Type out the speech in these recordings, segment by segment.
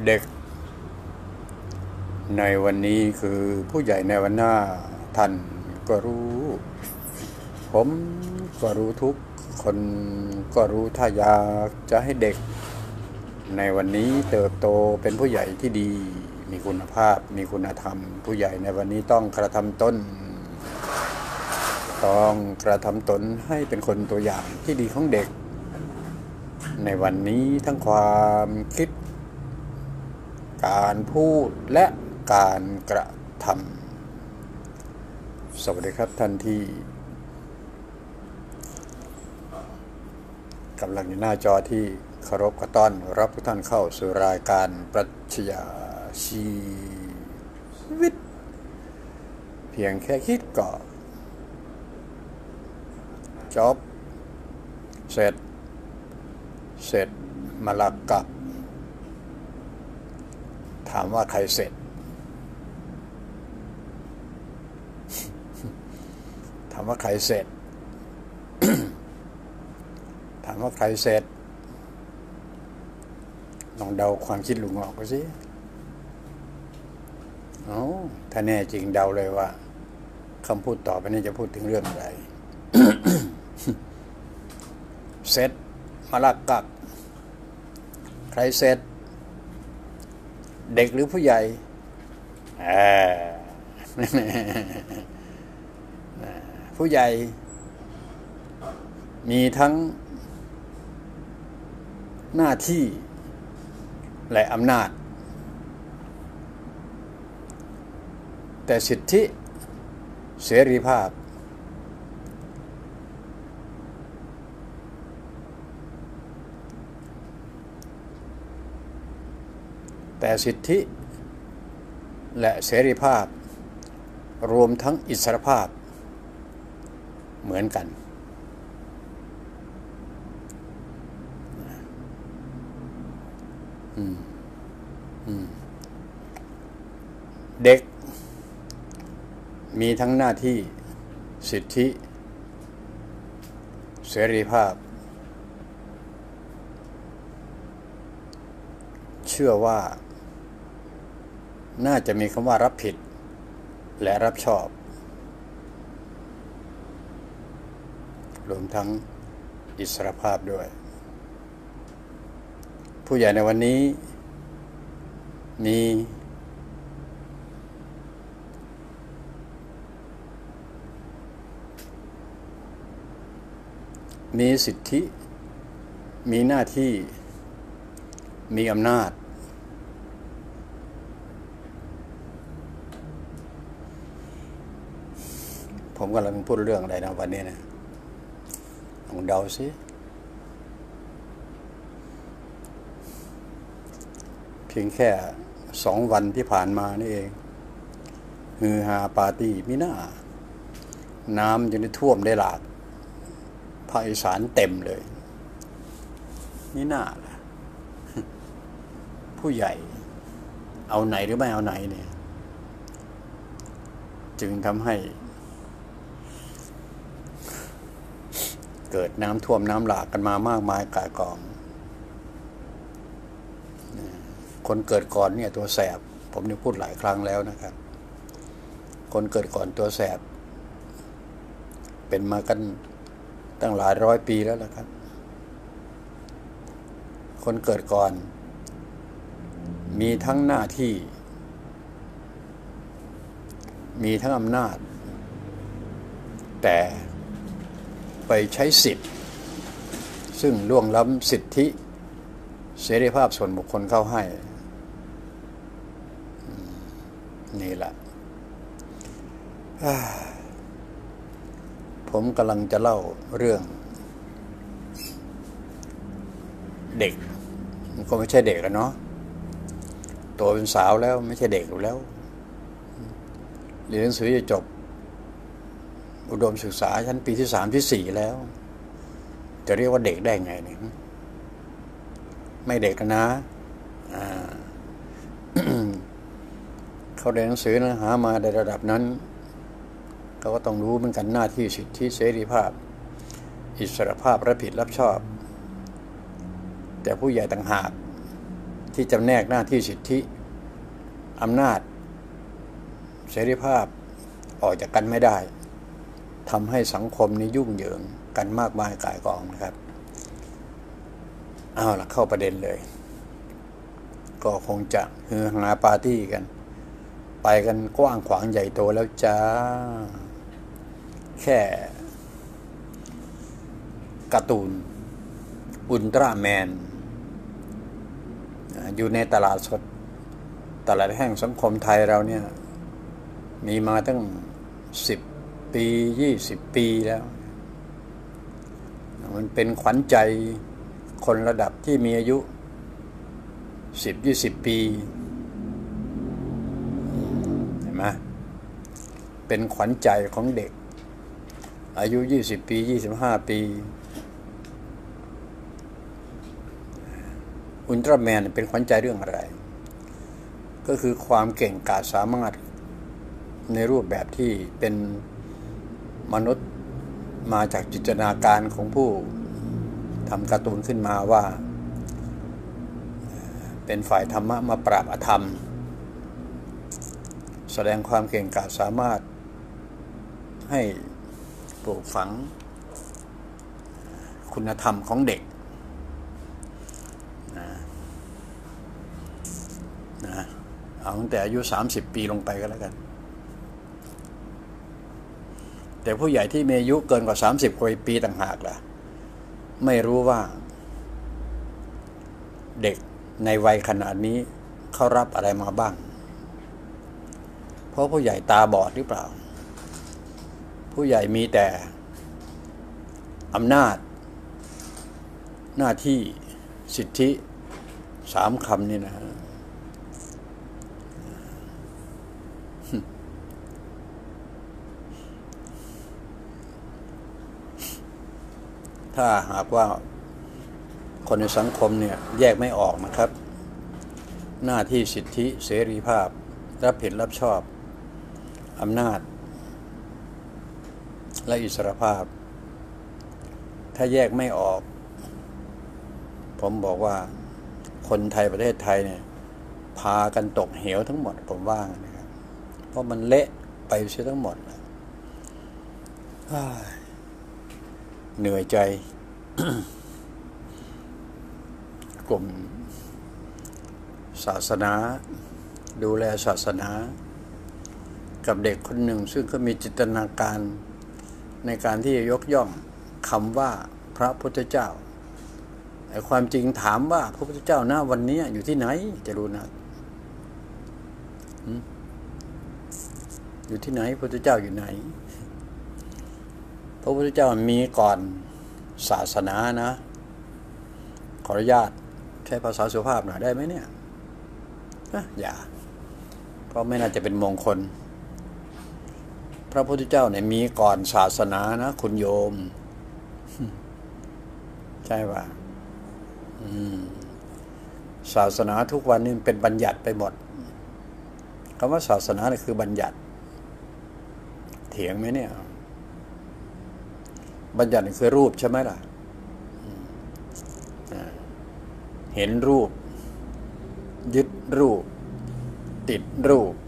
เด็กในวันนี้คือผู้ใหญ่ในวันหน้าท่านก็รู้ผมก็รู้ทุกคนก็รู้ถ้าอยากจะให้เด็กในวันนี้เติบโตเป็นผู้ใหญ่ที่ดีมีคุณภาพมีคุณธรรมผู้ใหญ่ในวันนี้ต้องกระทำตนให้เป็นคนตัวอย่างที่ดีของเด็กในวันนี้ทั้งความคิดการพูดและการกระทำสวัสดีครับท่านที่กำลังอยู่หน้าจอที่เคารพกระต้อนรับทุกท่านเข้าสู่รายการปรัชญาชีวิตเพียงแค่คิดก็จบเสร็จมาลักกับถามว่าใครเสร็จถามว่าใครเสร็จ ถามว่าใครเสร็จลองเดาความคิดลุงออกไปสิถ้าแน่จริงเดาเลยว่าคำพูดต่อไปนี้จะพูดถึงเรื่องอะไร เสร็จมาลักกับใครเสร็จเด็กหรือผู้ใหญ่ผู้ใหญ่มีทั้งหน้าที่และอำนาจแต่สิทธิเสรีภาพและเสรีภาพรวมทั้งอิสรภาพเหมือนกันเด็กมีทั้งหน้าที่สิทธิเสรีภาพเชื่อว่าน่าจะมีคำว่ารับผิดและรับชอบรวมทั้งอิสรภาพด้วยผู้ใหญ่ในวันนี้มีสิทธิมีหน้าที่มีอำนาจผมกำลังพูดเรื่องอะไรนะวันนี้นะลองเดาสิเพียงแค่2 วันที่ผ่านมานี่เองฮือฮาปาร์ตี้มิน่าน้ำจะได้ท่วมได้หลากภาคอีสานเต็มเลยนี่น่าล่ะผู้ใหญ่เอาไหนหรือไม่เอาไหนเนี่ยจึงทำให้เกิดน้ำท่วมน้ำหลากกันมามากมายก่ายกองคนเกิดก่อนเนี่ยตัวแสบผมได้พูดหลายครั้งแล้วนะครับคนเกิดก่อนตัวแสบเป็นมากันตั้งหลายร้อยปีแล้วล่ะครับคนเกิดก่อนมีทั้งหน้าที่มีทั้งอำนาจแต่ไปใช้สิทธิ์ซึ่งล่วงล้ำสิทธิเสรีภาพส่วนบุคคลเข้าให้นี่แหละผมกำลังจะเล่าเรื่องเด็กมันก็ไม่ใช่เด็กแล้วเนาะโตเป็นสาวแล้วไม่ใช่เด็กแล้วเรียนหนังสือจะจบอุดมศึกษาชั้นปีที่3ที่4แล้วจะเรียกว่าเด็กได้ไงเนี่ยไม่เด็กนะเขาเรียนหนังสือนะหามาในระดับนั้นเขาก็ต้องรู้เหมือนกันหน้าที่สิทธิเสรีภาพอิสรภาพรับผิดรับชอบแต่ผู้ใหญ่ต่างหากที่จำแนกหน้าที่สิทธิอำนาจเสรีภาพออกจากกันไม่ได้ทำให้สังคมนี้ยุ่งเหยิงกันมากมายก่ายกองนะครับเอาล่ะเข้าประเด็นเลยก็คงจะฮือฮาปาร์ตี้กันไปกันกว้างขวางใหญ่โตแล้วจ้าแค่การ์ตูนอุลตร้าแมนอยู่ในตลาดสดตลาดแห่งสังคมไทยเราเนี่ยมีมาตั้ง10 ปี20 ปีแล้วมันเป็นขวัญใจคนระดับที่มีอายุ10-20 ปีเห็นไหมเป็นขวัญใจของเด็กอายุ20 ปี25 ปีอุลตร้าแมนเป็นขวัญใจเรื่องอะไรก็คือความเก่งกาจสามารถในรูปแบบที่เป็นมนุษย์มาจากจินตนาการของผู้ทำการ์ตูนขึ้นมาว่าเป็นฝ่ายธรรมะมาปราบอธรรมแสดงความเก่งกาจสามารถให้ปลูกฝังคุณธรรมของเด็กนะเอาตั้งแต่อายุ30 ปีลงไปก็แล้วกันแต่ผู้ใหญ่ที่มีอายุเกินกว่า30 ปีต่างหากล่ะไม่รู้ว่าเด็กในวัยขนาดนี้เขารับอะไรมาบ้างเพราะผู้ใหญ่ตาบอดหรือเปล่าผู้ใหญ่มีแต่อำนาจหน้าที่สิทธิ3 คำนี่นะถ้าหากว่าคนในสังคมเนี่ยแยกไม่ออกนะครับหน้าที่สิทธิเสรีภาพรับผิดรับชอบอำนาจและอิสรภาพถ้าแยกไม่ออกผมบอกว่าคนไทยประเทศไทยเนี่ยพากันตกเหวทั้งหมดผมว่านะครับเพราะมันเละไปเสียทั้งหมดเหนื่อยใจ กลุ่มศาสนาดูแลศาสนากับเด็กคนหนึ่งซึ่งก็มีจินตนาการในการที่จะยกย่องคำว่าพระพุทธเจ้าไอ้ความจริงถามว่าพระพุทธเจ้าหน้าวันนี้อยู่ที่ไหนจะรู้นะอยู่ที่ไหนพระพุทธเจ้าอยู่ไหนพระพุทธเจ้ามีก่อนศาสนานะขออนุญาตใช้ภาษาสุภาพหน่อยได้ไหมเนี่ยอย่าเพราะไม่น่าจะเป็นมงคลพระพุทธเจ้าเนี่ยมีก่อนศาสนานะคุณโยมใช่ป่ะศาสนาทุกวันนี้เป็นบัญญัติไปหมดคำว่าศาสนาเนี่ยคือบัญญัติเถียงไหมเนี่ยบัญญัติคือรูปใช่ไหมล่ะเห็นรูปยึดรูปติดรูป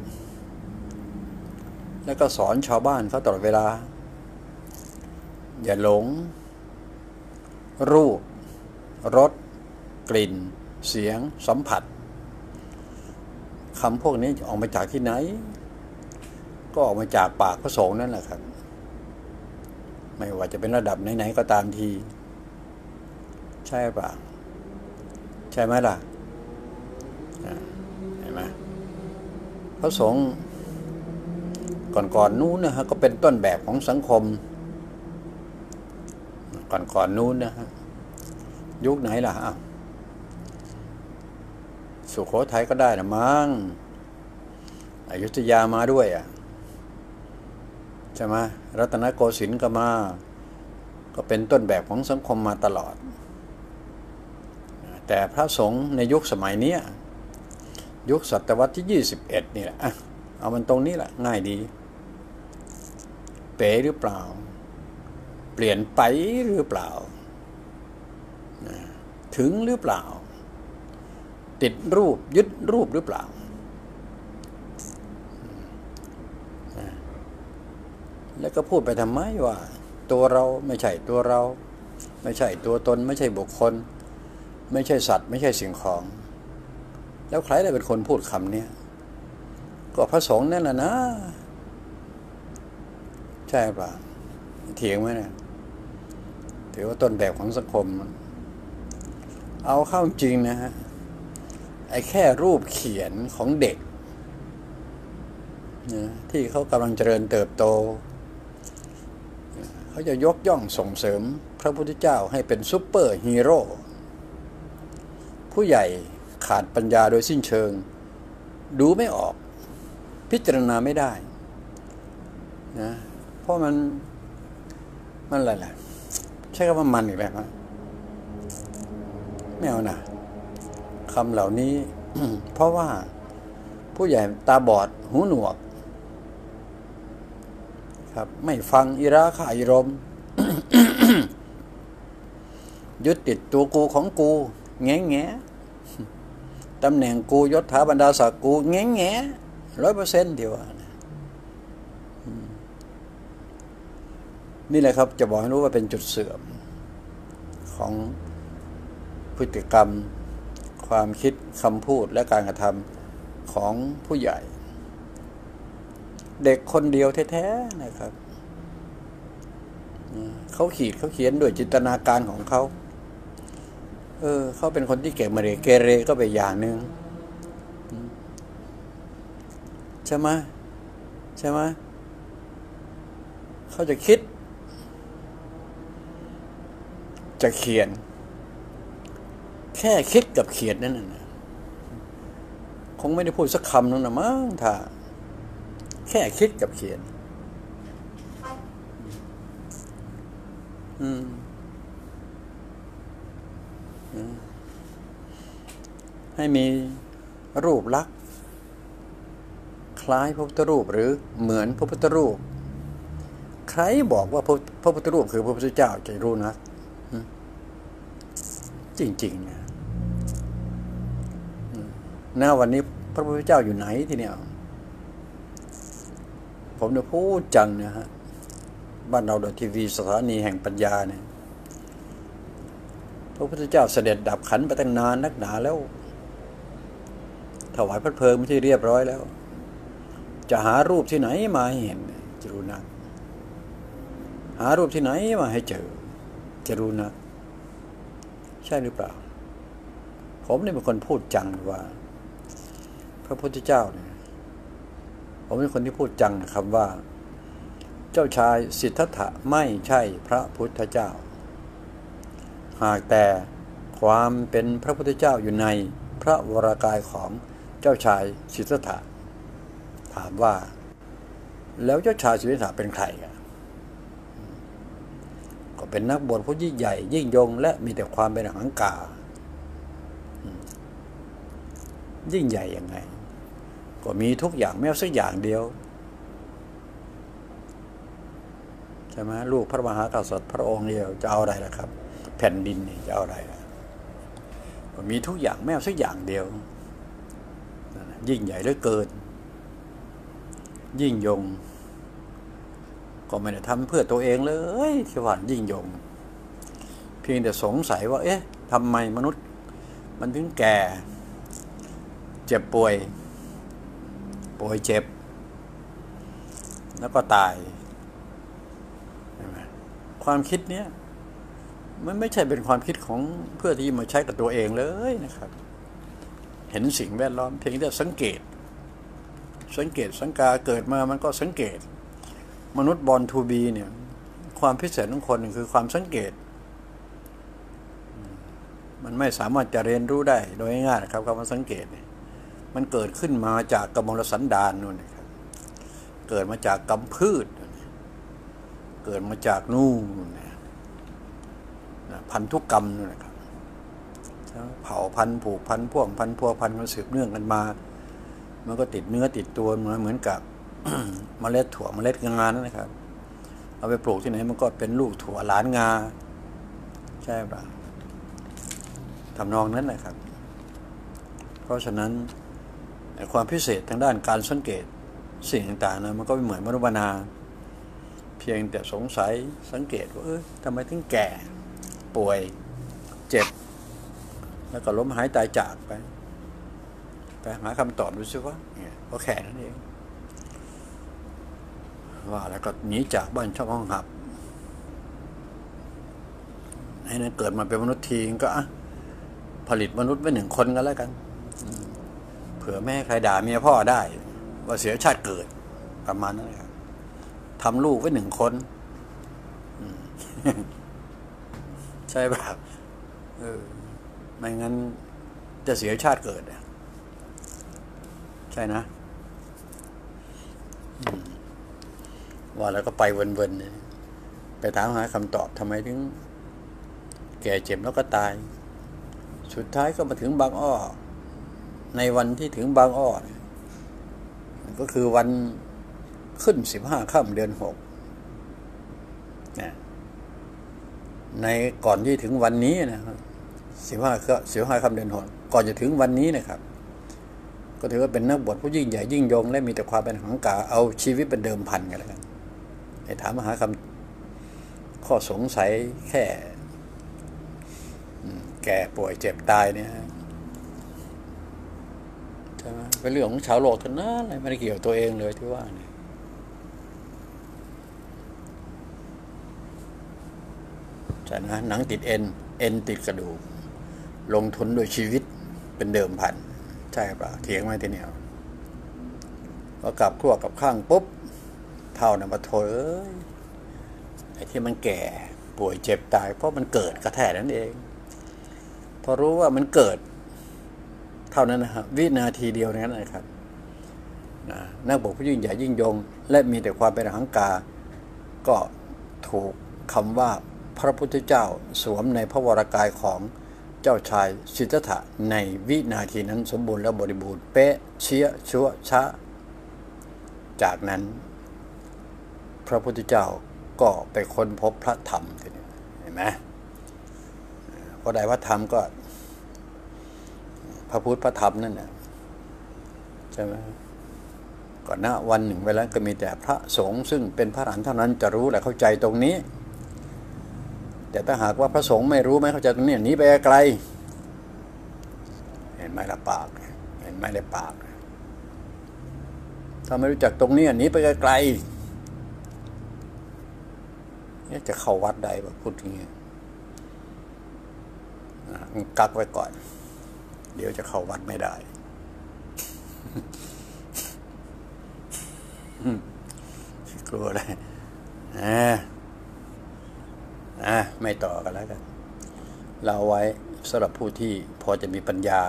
แล้วก็สอนชาวบ้านเขาตลอดเวลาอย่าหลงรูปรสกลิ่นเสียงสัมผัสคำพวกนี้ออกมาจากที่ไหนก็ออกมาจากปากพระสงฆ์นั่นแหละครับไม่ว่าจะเป็นระดับไหนๆก็ตามทีใช่ป่ะใช่ไหมล่ะเห็นไหมพระสงฆ์ก่อนนู้นนะฮะก็เป็นต้นแบบของสังคมก่อนนู้นนะฮะยุคไหนล่ะสุโขทัยก็ได้นะมั้งอยุธยามาด้วยใช่ไหมรัตนโกสินทร์ก็มาก็เป็นต้นแบบของสังคมมาตลอดแต่พระสงฆ์ในยุคสมัยนี้ยุคศตวรรษที่21นี่แหละเอามันตรงนี้แหละง่ายดีเป๋หรือเปล่าเปลี่ยนไปหรือเปล่าถึงหรือเปล่าติดรูปยึดรูปหรือเปล่าแล้วก็พูดไปทำไมว่าตัวเราไม่ใช่ตัวเราไม่ใช่ตัวตนไม่ใช่บุคคลไม่ใช่สัตว์ไม่ใช่สิ่งของแล้วใครได้เป็นคนพูดคำนี้ก็พระสงฆ์นั่นแหละนะใช่ป่ะเถียงไหมเนี่ยถือว่าต้นแบบของสังคมเอาเข้าจริงนะฮะไอ้แค่รูปเขียนของเด็กนะที่เขากำลังเจริญเติบโตเขาจะยกย่องส่งเสริมพระพุทธเจ้าให้เป็นซุปเปอร์ฮีโร่ผู้ใหญ่ขาดปัญญาโดยสิ้นเชิงดูไม่ออกพิจารณาไม่ได้นะเพราะมันอะไรล่ะใช่คำว่ามันอีกแล้วนะไม่เอานะคำเหล่านี้ เพราะว่าผู้ใหญ่ตาบอดหูหนวกครับไม่ฟังอิราคาอิรม ยึดติดตัวกูของกูแง่แง่ตำแหน่งกูยศถาบรรดาศักดิ์กูแง่แง่100%เดียวนี่แหละครับจะบอกให้รู้ว่าเป็นจุดเสื่อมของพฤติกรรมความคิดคำพูดและการกระทำของผู้ใหญ่เด็กคนเดียวแท้ๆนะครับเขาเขียนด้วยจินตนาการของเขาเขาเป็นคนที่เกเรก็ไปอย่างหนึ่งใช่ไหมเขาจะคิดจะเขียนแค่คิดกับเขียนนั่นน่ะคงไม่ได้พูดสักคำนึงนะมั้งถ้าแค่คิดกับเขียนให้มีรูปลักษณ์คล้ายพระพุทธรูปหรือเหมือนพระพุทธรูปใครบอกว่าพระพุทธรูปคือพระพุทธเจ้าจะรู้นะจริงๆนะวันนี้พระพุทธเจ้าอยู่ไหนทีเนี้ยผมจะพูดจังนะฮะบ้านเราโดยทีวีสถานีแห่งปัญญาเนี่ยพระพุทธเจ้าเสด็จดับขันไปตั้งนานนักหนาแล้วถวายพระเพลิงไม่ใช่เรียบร้อยแล้วจะหารูปที่ไหนมาให้เห็นจะรู้นะหารูปที่ไหนมาให้เจอจะรู้นะใช่หรือเปล่าผมนี่เป็นคนพูดจังว่าพระพุทธเจ้าเนี่ยผมเป็นคนที่พูดจังคำว่าเจ้าชายสิทธัตถะไม่ใช่พระพุทธเจ้าหากแต่ความเป็นพระพุทธเจ้าอยู่ในพระวรากายของเจ้าชายสิทธัตถะถามว่าแล้วเจ้าชายสิทธัตถะเป็นใครก็เป็นนักบวชผู้ยิ่งใหญ่ยิ่งยงและมีแต่ความเป็นอหังการยิ่งใหญ่ยังไงก็มีทุกอย่างไม่เอาสักอย่างเดียวใช่ไหมลูกพระมหากษัตริย์พระองค์เดียวจะเอาอะไรล่ะครับแผ่นดินนี่จะเอาอะไรล่ะก็มีทุกอย่างไม่เอาสักอย่างเดียวยิ่งใหญ่เหลือเกินยิ่งยงก็ไม่ได้ทำเพื่อตัวเองเลยที่ว่ายิ่งยงเพียงแต่สงสัยว่าทำไมมนุษย์มันถึงแก่เจ็บป่วยเจ็บแล้วก็ตายความคิดเนี้ยมันไม่ใช่เป็นความคิดของเพื่อที่มาใช้กับตัวเองเลยนะครับเห็นสิ่งแวดล้อมเพียงแต่สังเกตสังกาเกิดมามันก็สังเกตมนุษย์บอร์นทูบีเนี่ยความพิเศษของคนคือความสังเกตมันไม่สามารถจะเรียนรู้ได้โดยง่ายๆนะครับคำว่าสังเกตเนี่ยมันเกิดขึ้นมาจากกมลสันดานนู่นนะครับเกิดมาจากกรรมพืชเกิดมาจากนู่นพันธุกรรมนู่นนะครับเผ่าพันธุ์ผูกพันธุ์พ่วงพันธุ์พัวพันธุ์มันสืบเนื่องกันมามันก็ติดเนื้อติดตัวเหมือนกับ เมล็ดถั่วเมล็ดงานั่นนะครับเอาไปปลูกที่ไหนมันก็เป็นลูกถั่วหลานงาใช่ป่ะทำนองนั้นนะครับราะฉะนั้นความพิเศษทางด้านการสังเกตสิ่งต่างๆนะมันก็ไม่เหมือนมนุษย์นาเพียงแต่สงสัยสังเกตว่าทำไมถึงแก่ป่วยเจ็บแล้วก็ล้มหายตายจากไปหาคำตอบดูซิว่าเนี่ยก็แค่นั้นเองว่าแล้วก็หนีจากบ้านช่องห้องหับให้นั้นเกิดมาเป็นมนุษย์ทีก็ผลิตมนุษย์ไว้1 คนกันแล้วกันเผื่อไม่ให้ใครด่าเมียพ่อได้ว่าเสียชาติเกิดประมาณนั้นครับทำลูกไว้1 คนใช่ป่ะไม่งั้นจะเสียชาติเกิดใช่นะว่าแล้วก็ไปวนๆไปถามหาคำตอบทำไมถึงแก่เจ็บแล้วก็ตายสุดท้ายก็มาถึงบางอ้อในวันที่ถึงบางอ้อก็คือวันขึ้น15 ค่ำเดือน 6ในก่อนที่ถึงวันนี้นะครับ15 ค่ำเดือน 6ก่อนจะถึงวันนี้นะครับก็ถือว่าเป็นนักบวชผู้ยิ่งใหญ่ยิ่งยงและมีแต่ความเป็นหังกาเอาชีวิตเป็นเดิมพันกันแล้วกันให้ถามหาคำข้อสงสัยแค่แก่ป่วยเจ็บตายเนี่ยใช่ไหมเป็นเรื่องของชาวโลกทั้งนั้นเลยไม่ได้เกี่ยวตัวเองเลยที่ว่าเนี่ยใช่นะหนังติดเอ็นติดกระดูกลงทุนโดยชีวิตเป็นเดิมพันใช่ป่ะเถียงไหมทีเนี้ยพอกลับขั้วกับข้างปุ๊บเท่านั้นมาโถไอ้ที่มันแก่ป่วยเจ็บตายเพราะมันเกิดกระแทกนั่นเองพอรู้ว่ามันเกิดเท่านั้นนะครับวินาทีเดียวนั้นนะครับนักบวชผู้ยิ่งใหญ่ยิ่งยงและมีแต่ความเป็นอหังการก็ถูกคำว่าพระพุทธเจ้าสวมในพระวรกายของเจ้าชายสิทธัตถะในวินาทีนั้นสมบูรณ์และบริบูรณ์เป๊ะเชี่ยชั่วช้าจากนั้นพระพุทธเจ้าก็ไปค้นพบพระธรรมทีนี้เห็นไหมพอได้พระธรรมก็พระพุทธพระธรรมนั่นนะใช่ไหมก่อนหน้าวันหนึ่งเวลาก็มีแต่พระสงฆ์ซึ่งเป็นพระอรหันต์เท่านั้นจะรู้และเข้าใจตรงนี้แต่ถ้าหากว่าพระสงฆ์ไม่รู้ไม่เข้าใจตรงนี้หนีไปไกลเห็นไหมละปากเห็นไหมได้ปากถ้าไม่รู้จักตรงนี้หนีไปไกลเนี่ยจะเข้าวัดได้แบบพูดอย่างเงี้ยกักไว้ก่อนเดี๋ยวจะเข้าวัดไม่ได้กลัวเลยไม่ต่อกันแล้วกันเราไว้สำหรับผู้ที่พอจะมีปัญญา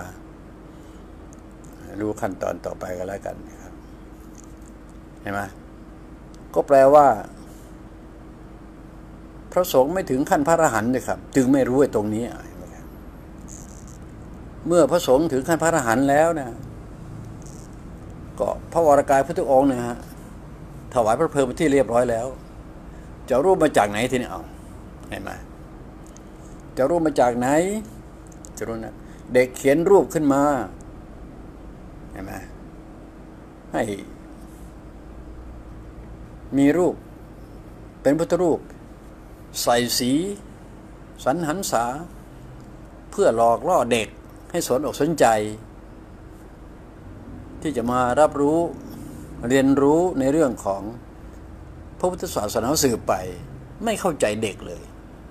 รู้ขั้นตอนต่อไปกันแล้วกันนะครับเห็นไหมก็แปลว่าพระสงฆ์ไม่ถึงขั้นพระอรหันต์เลยครับจึงไม่รู้ไอ้ตรงนี้เมื่อพระสงฆ์ถึงขั้นพระอรหันต์แล้วนะก็พระวรากายพุทธองค์นะฮะถวายพระเพลิงเป็นที่เรียบร้อยแล้วจะรูปมาจากไหนทีนี้เอาเห็นไหมจะรูปมาจากไหนจะรู้นะเด็กเขียนรูปขึ้นมาเห็นไหมให้มีรูปเป็นพุทธรูปใส่สีสันหันษาเพื่อหลอกล่อเด็กให้สนอกสนใจที่จะมารับรู้เรียนรู้ในเรื่องของพระพุทธศาสนาสืบไปไม่เข้าใจเด็กเลย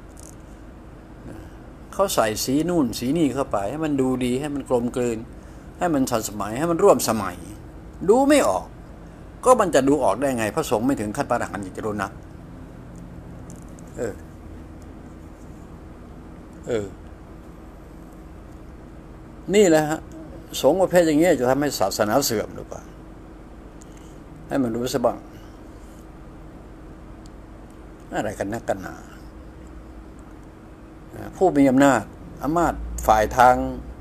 เขาใส่สีนู่นสีนี่เข้าไปให้มันดูดีให้มันกลมกลืนให้มันทันสมัยให้มันร่วมสมัยดูไม่ออกก็มันจะดูออกได้ไงพระสงฆ์ไม่ถึงขั้นพระอรหันต์จะรู้นักนี่แหละฮะสงฆ์ประเภทอย่างเงี้ยจะทำให้ศาสนาเสื่อมหรือเปล่าให้มันรู้ซะบ้างอะไรกันนักกันหนาผู้มีอำนาจฝ่ายทาง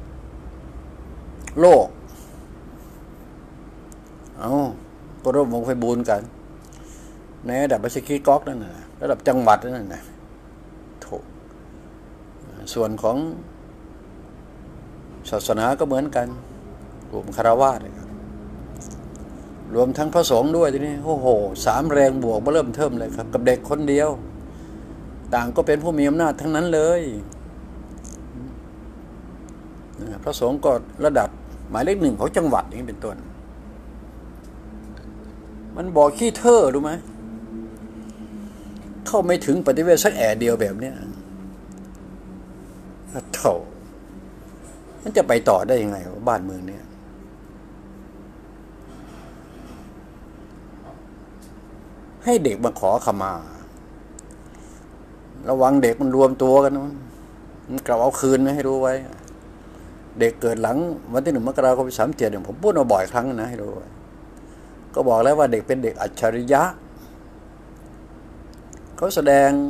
โลกก็ร่วมวงไฟบูนกันในระดับบัญชีก๊อกนั่นนะระดับจังหวัดนั่นนะถูกส่วนของศาสนาก็เหมือนกันรวมคฤหัสถ์นะครับรวมทั้งพระสงฆ์ด้วยทีนี้โอ้โห3 แรงบวกมาเริ่มเทิมเลยครับกับเด็กคนเดียวต่างก็เป็นผู้มีอำนาจทั้งนั้นเลยพระสงฆ์ก็ระดับหมายเลข 1ของจังหวัดนี้เป็นต้นมันบอกขี้เท่อรู้ไหมเข้าไม่ถึงปฏิเวทสักแอะเดียวแบบเนี้ยโถ่มันจะไปต่อได้ยังไงวะบ้านเมืองเนี่ยให้เด็กมาขอขมาระวังเด็กมันรวมตัวกันมันกลับเอาคืนนะให้รู้ไว้เด็กเกิดหลังวันที่ 1 มกราคม 37เนี่ยผมพูดมาบ่อยครั้งนะให้รู้ไว้ก็บอกแล้วว่าเด็กเป็นเด็กอัจฉริยะเขาแสดง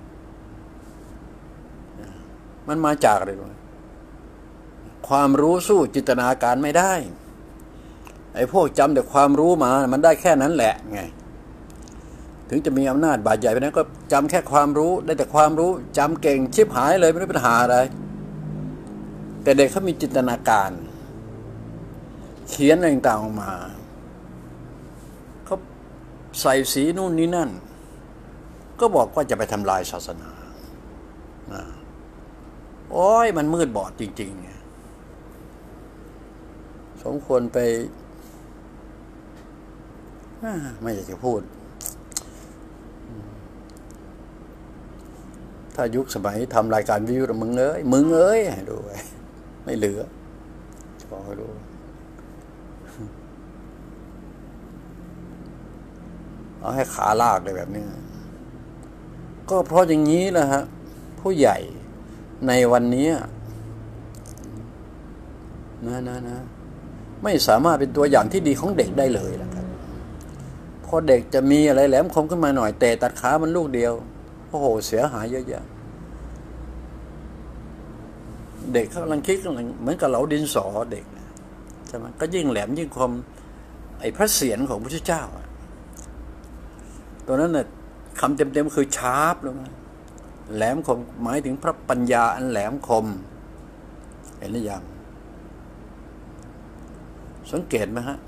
มันมาจากอะไรรู้ความรู้สู้จินตนาการไม่ได้ไอ้พวกจำแต่ความรู้มามันได้แค่นั้นแหละไงถึงจะมีอำนาจบาดใหญ่ไปนั้นก็จำแค่ความรู้ได้แต่ความรู้จำเก่งชิบหายเลยไม่ได้ปัญหาอะไรแต่เด็กเขามีจินตนาการเขียนอะไรต่างๆออกมาเขาใส่สีนู่นนี่นั่นก็บอกว่าจะไปทำลายศาสนาโอ้ยมันมืดบอดจริงๆสมควรไปไม่อยากจะพูดถ้ายุคสมัยทำรายการวิวมึงเอ้ยให้ดูไว้ไม่เหลือขอให้ดูเอาให้ขาลากเลยแบบนี้ก็เพราะอย่างนี้แหละฮะผู้ใหญ่ในวันนี้นะไม่สามารถเป็นตัวอย่างที่ดีของเด็กได้เลยนะครับพอเด็กจะมีอะไรแหลมคมขึ้นมาหน่อยแต่ตัดขามันลูกเดียวโอ้โหเสียหายเยอะแยะเด็กเขากำลังคิดเหมือนกับเหลาดินสอเด็กใช่ไหมก็ยิ่งแหลมยิ่งคมไอ้พระเศียรของพระพุทธเจ้าตัวนั้นน่ะคำเต็มๆคือชาร์ปเลยนะแหลมคมหมายถึงพระปัญญาอันแหลมคมเห็นหรือยังสังเกตไหมฮะ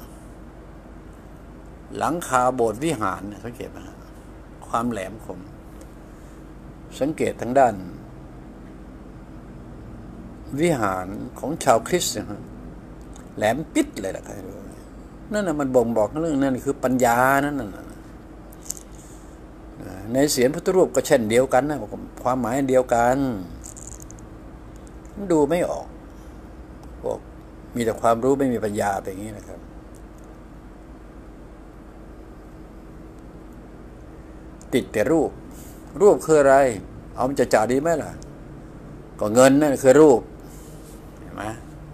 หลังคาโบสถ์วิหารสังเกตไหมฮะความแหลมคมสังเกตทางด้านวิหารของชาวคริสต์นะแหลมปิดเลยล่ะใครรู้นั่นน่ะมันบ่งบอกเรื่องนั่นคือปัญญานั่นน่ะในเสียรพุทธรูปก็เช่นเดียวกันนะความหมายเดียวกันดูไม่ออกพวกมีแต่ความรู้ไม่มีปัญญาแบบนี้นะครับติดแต่รูปคืออะไรเอามันจะจ่าดีไหมล่ะก็เงินนั่นคือรูปเห็นไหม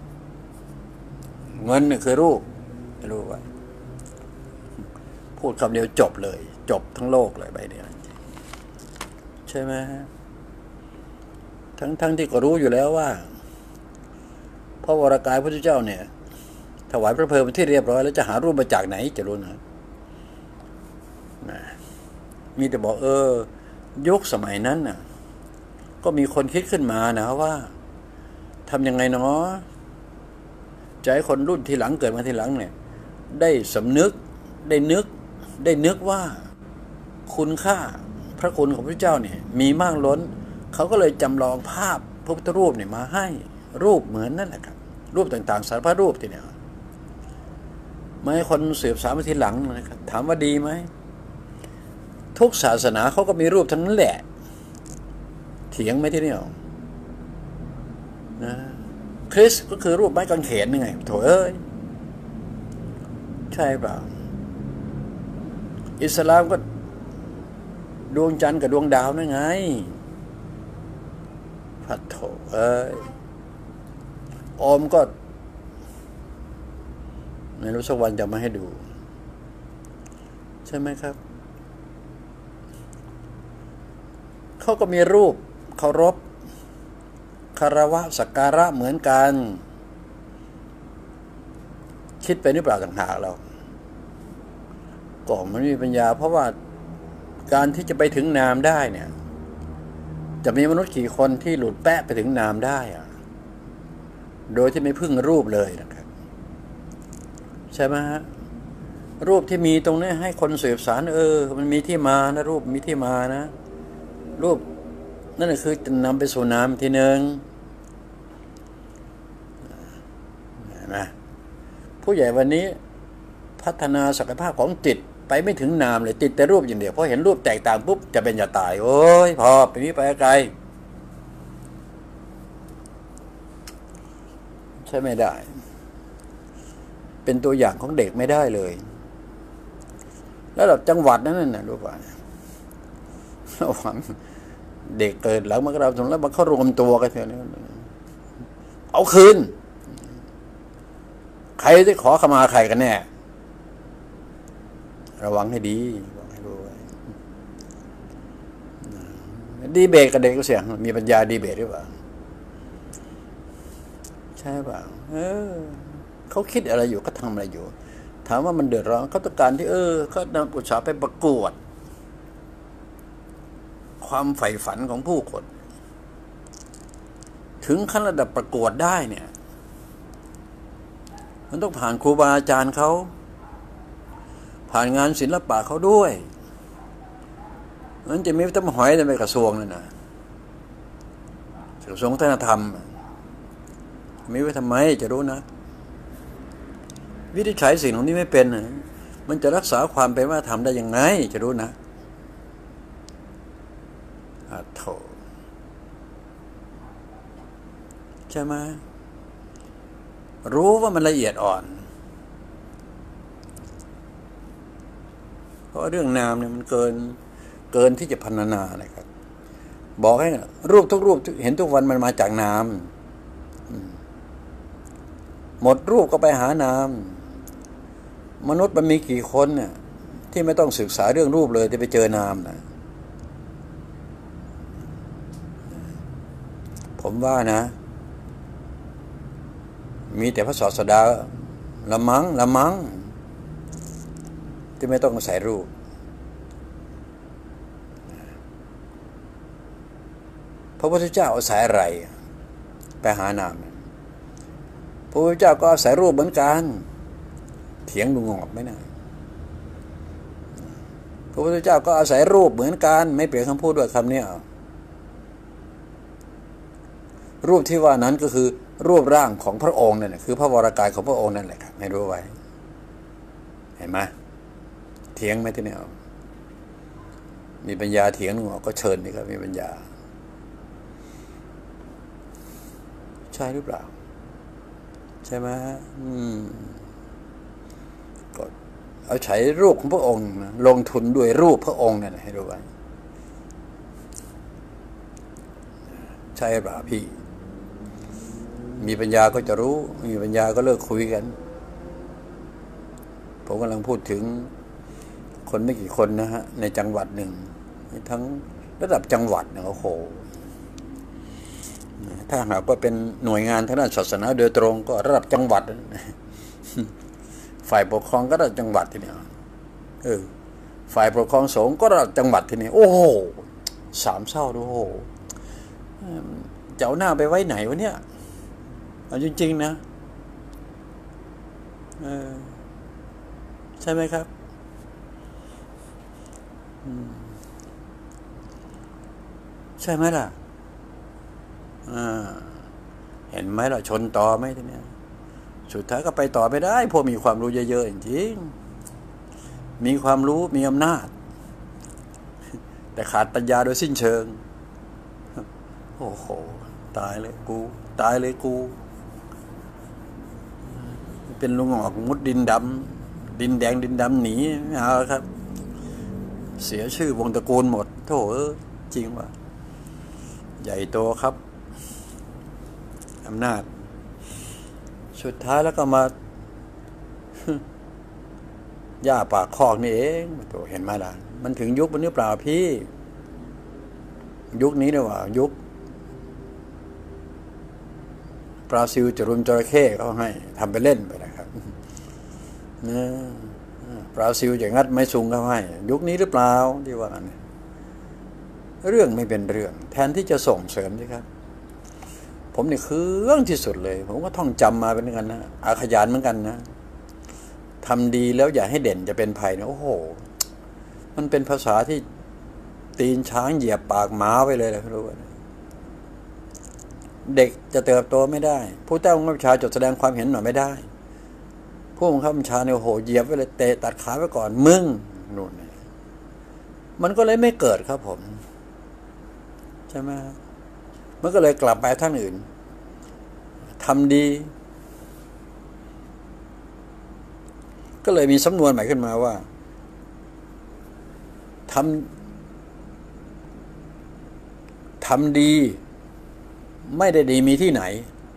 เงินนี่คือรูปรู้ไว้พูดคำเดียวจบเลยจบทั้งโลกเลยใบเดียวใช่ไหมทั้งที่ก็รู้อยู่แล้วว่าพระวรากายพระพุทธเจ้าเนี่ยถวายพระเพลิงเป็นที่เรียบร้อยแล้วจะหารูปมาจากไหนจะรู้นะมีแต่บอกยุคสมัยนั้นน่ะก็มีคนคิดขึ้นมานะว่าทำยังไงเนาะจะให้คนรุ่นที่หลังเกิดมาทีหลังเนี่ยได้สำนึกได้นึกว่าคุณค่าพระคุณของพระเจ้าเนี่ยมีมากล้นเขาก็เลยจำลองภาพพระพุทธรูปเนี่ยมาให้รูปเหมือนนั่นแหละครับรูปต่างๆสารพัดรูปทีเนี่ยไม่ให้คนสืบสานมาทีหลังนะครับถามว่าดีไหมทุกศาสนาเขาก็มีรูปทั้งนั้นแหละเถียงไหมที่นี่นะคริสต์ก็คือรูปไม้กางเขนยังไงโถเอ้ยใช่เปล่าอิสลามก็ดวงจันทร์กับดวงดาวนั่นไงพัดโถเอ้ยอมก็ไม่รู้สักวันจะมาให้ดูใช่ไหมครับเขาก็มีรูปเคารพคารวะสักการะเหมือนกันคิดไปหรือเปล่าต่างหากเราก็มันมีปัญญาเพราะว่าการที่จะไปถึงนามได้เนี่ยจะมีมนุษย์กี่คนที่หลุดแปะไปถึงนามได้โดยที่ไม่พึ่งรูปเลยนะครับใช่ไหมฮะรูปที่มีตรงนี้ให้คนสืบสารมันมีที่มานะรูปมีที่มานะรูปนั่นคือจะนำไปสู่นามทีหนึ่งนะผู้ใหญ่วันนี้พัฒนาศักยภาพของจิตไปไม่ถึงนามเลยติดแต่รูปอย่างเดียวเพราะเห็นรูปแตกต่างปุ๊บจะเป็นจะตายโอ้ยพอไปนี้ไปไกลใช่ไม่ได้เป็นตัวอย่างของเด็กไม่ได้เลยแล้วแบบจังหวัดนั้นน่ะรู้ป่ะระวังเด็กเกิดหลังมกราคมแล้วมันเข้ารวมตัวกันเถอะเอาคืนใครจะขอขมาใครกันแน่ระวังให้ดีให้รู้ไว้ดีเบตกับเด็กก็เสียงมีปัญญาดีเบตหรือเปล่าใช่เปล่าเขาคิดอะไรอยู่เขาทำอะไรอยู่ถามว่ามันเดือดร้อนเขาต้องการที่เขานำอุตสาหไปประกวดความใฝ่ฝันของผู้คนถึงขั้นระดับประกวดได้เนี่ยมันต้องผ่านครูบาอาจารย์เขาผ่านงานศิลปะเขาด้วยมันจะมีต้นหอยในกระทรวงนั่นนะกระทรวงวัฒนธรรมมีไว้ทำไมจะรู้นะวิธีใช้สิ่งของนี้ไม่เป็นมันจะรักษาความเป็นวัฒนธรรมได้ยังไงจะรู้นะโถใช่ไหมรู้ว่ามันละเอียดอ่อนเพราะเรื่องนามเนี่ยมันเกินที่จะพรรณนานะครับบอกให้รูปทุกรูปเห็นทุกวันมันมาจากนามหมดรูปก็ไปหานามมนุษย์มันมีกี่คนเนี่ยที่ไม่ต้องศึกษาเรื่องรูปเลยจะไปเจอนามนะผมว่านะมีแต่พระศาสดาละมั้งที่ไม่ต้องอาศัยรูปพระพุทธเจ้าอาศัยอะไรไปหานามพระพุทธเจ้าก็อาศัยรูปเหมือนกันเถียงลุงงอบไม่ได้พระพุทธเจ้าก็อาศัยรูปเหมือนกันไม่เปลี่ยนคำพูดด้วยคำนี้รูปที่ว่านั้นก็คือรูปร่างของพระองค์นั่นแหละคือพระวรากายของพระองค์นั่นแหละครับให้รู้ไว้เห็นไหมเถียงไหมที่นี่มีปัญญาเถียงลุงงอบก็เชิญนี่ครับมีปัญญาใช่หรือเปล่าใช่ไหมก็เอาใช้รูปของพระองค์นะลงทุนด้วยรูปพระองค์นั่นให้รู้ไว้ใช่หรือเปล่าพี่มีปัญญาก็จะรู้มีปัญญาก็เลิกคุยกันผมกำลังพูดถึงคนไม่กี่คนนะฮะในจังหวัดหนึ่งทั้งระดับจังหวัดเนี่ยโอ้โหถ้าหากว่าเป็นหน่วยงานทางด้านศาสนาโดยตรงก็ระดับจังหวัดฝ่ายปกครองก็ระดับจังหวัดทีนี้ฝ่ายปกครองสงฆ์ก็ระดับจังหวัดทีนี้โอ้โหสามเศร้าดูโอ้โหเจ้าหน้าไปไว้ไหนวะเนี่ยเอาจริงๆนะใช่ไหมครับใช่ไหมล่ะเห็นไหมล่ะชนต่อไหมทีเนี้ยสุดท้ายก็ไปต่อไม่ได้พวกมีความรู้เยอะๆจริงๆมีความรู้มีอำนาจแต่ขาดปัญญาโดยสิ้นเชิงโอ้โหตายเลยกูตายเลยกูเป็นลุงออกมุดดินดำดินแดงดินดำหนีไม่เอาครับเสียชื่อวงตระกูลหมดโธ่จริงว่ะใหญ่โตครับอำนาจสุดท้ายแล้วก็มาย่าปากคอกนี่เองโธ่เห็นไหมล่ะมันถึงยุคมันหรือเปล่าพี่ยุคนี้เนี่ยว่ายุคปลาซิวจะรุมจระเข้เขาให้ทำไปเล่นไปนะครับนะปลาซิวจะงัดไม้ซุงเขาให้ยุคนี้หรือเปล่าที่ว่ากันเรื่องไม่เป็นเรื่องแทนที่จะส่งเสริมสิครับผมนี่คือเรื่องที่สุดเลยผมก็ท่องจำมาเป็นกันนะอาขยานเหมือนกันนะทำดีแล้วอย่าให้เด่นจะเป็นภัยนะโอ้โหมันเป็นภาษาที่ตีนช้างเหยียบปากหมาไปเลยนะรู้ไหมเด็กจะเติบโตไม่ได้ผู้ใต้บังคับบัญชาจดแสดงความเห็นหน่อยไม่ได้ผู้บังคับบัญชาเนี่ยโอ้โหเหยียบไว้เลยเตะตัดขาไว้ก่อนมึงนู่นนี่มันก็เลยไม่เกิดครับผมใช่ไหมมันก็เลยกลับไปท่านอื่นทำดีก็เลยมีสำนวนใหม่ขึ้นมาว่าทำดีไม่ได้ดีมีที่ไหน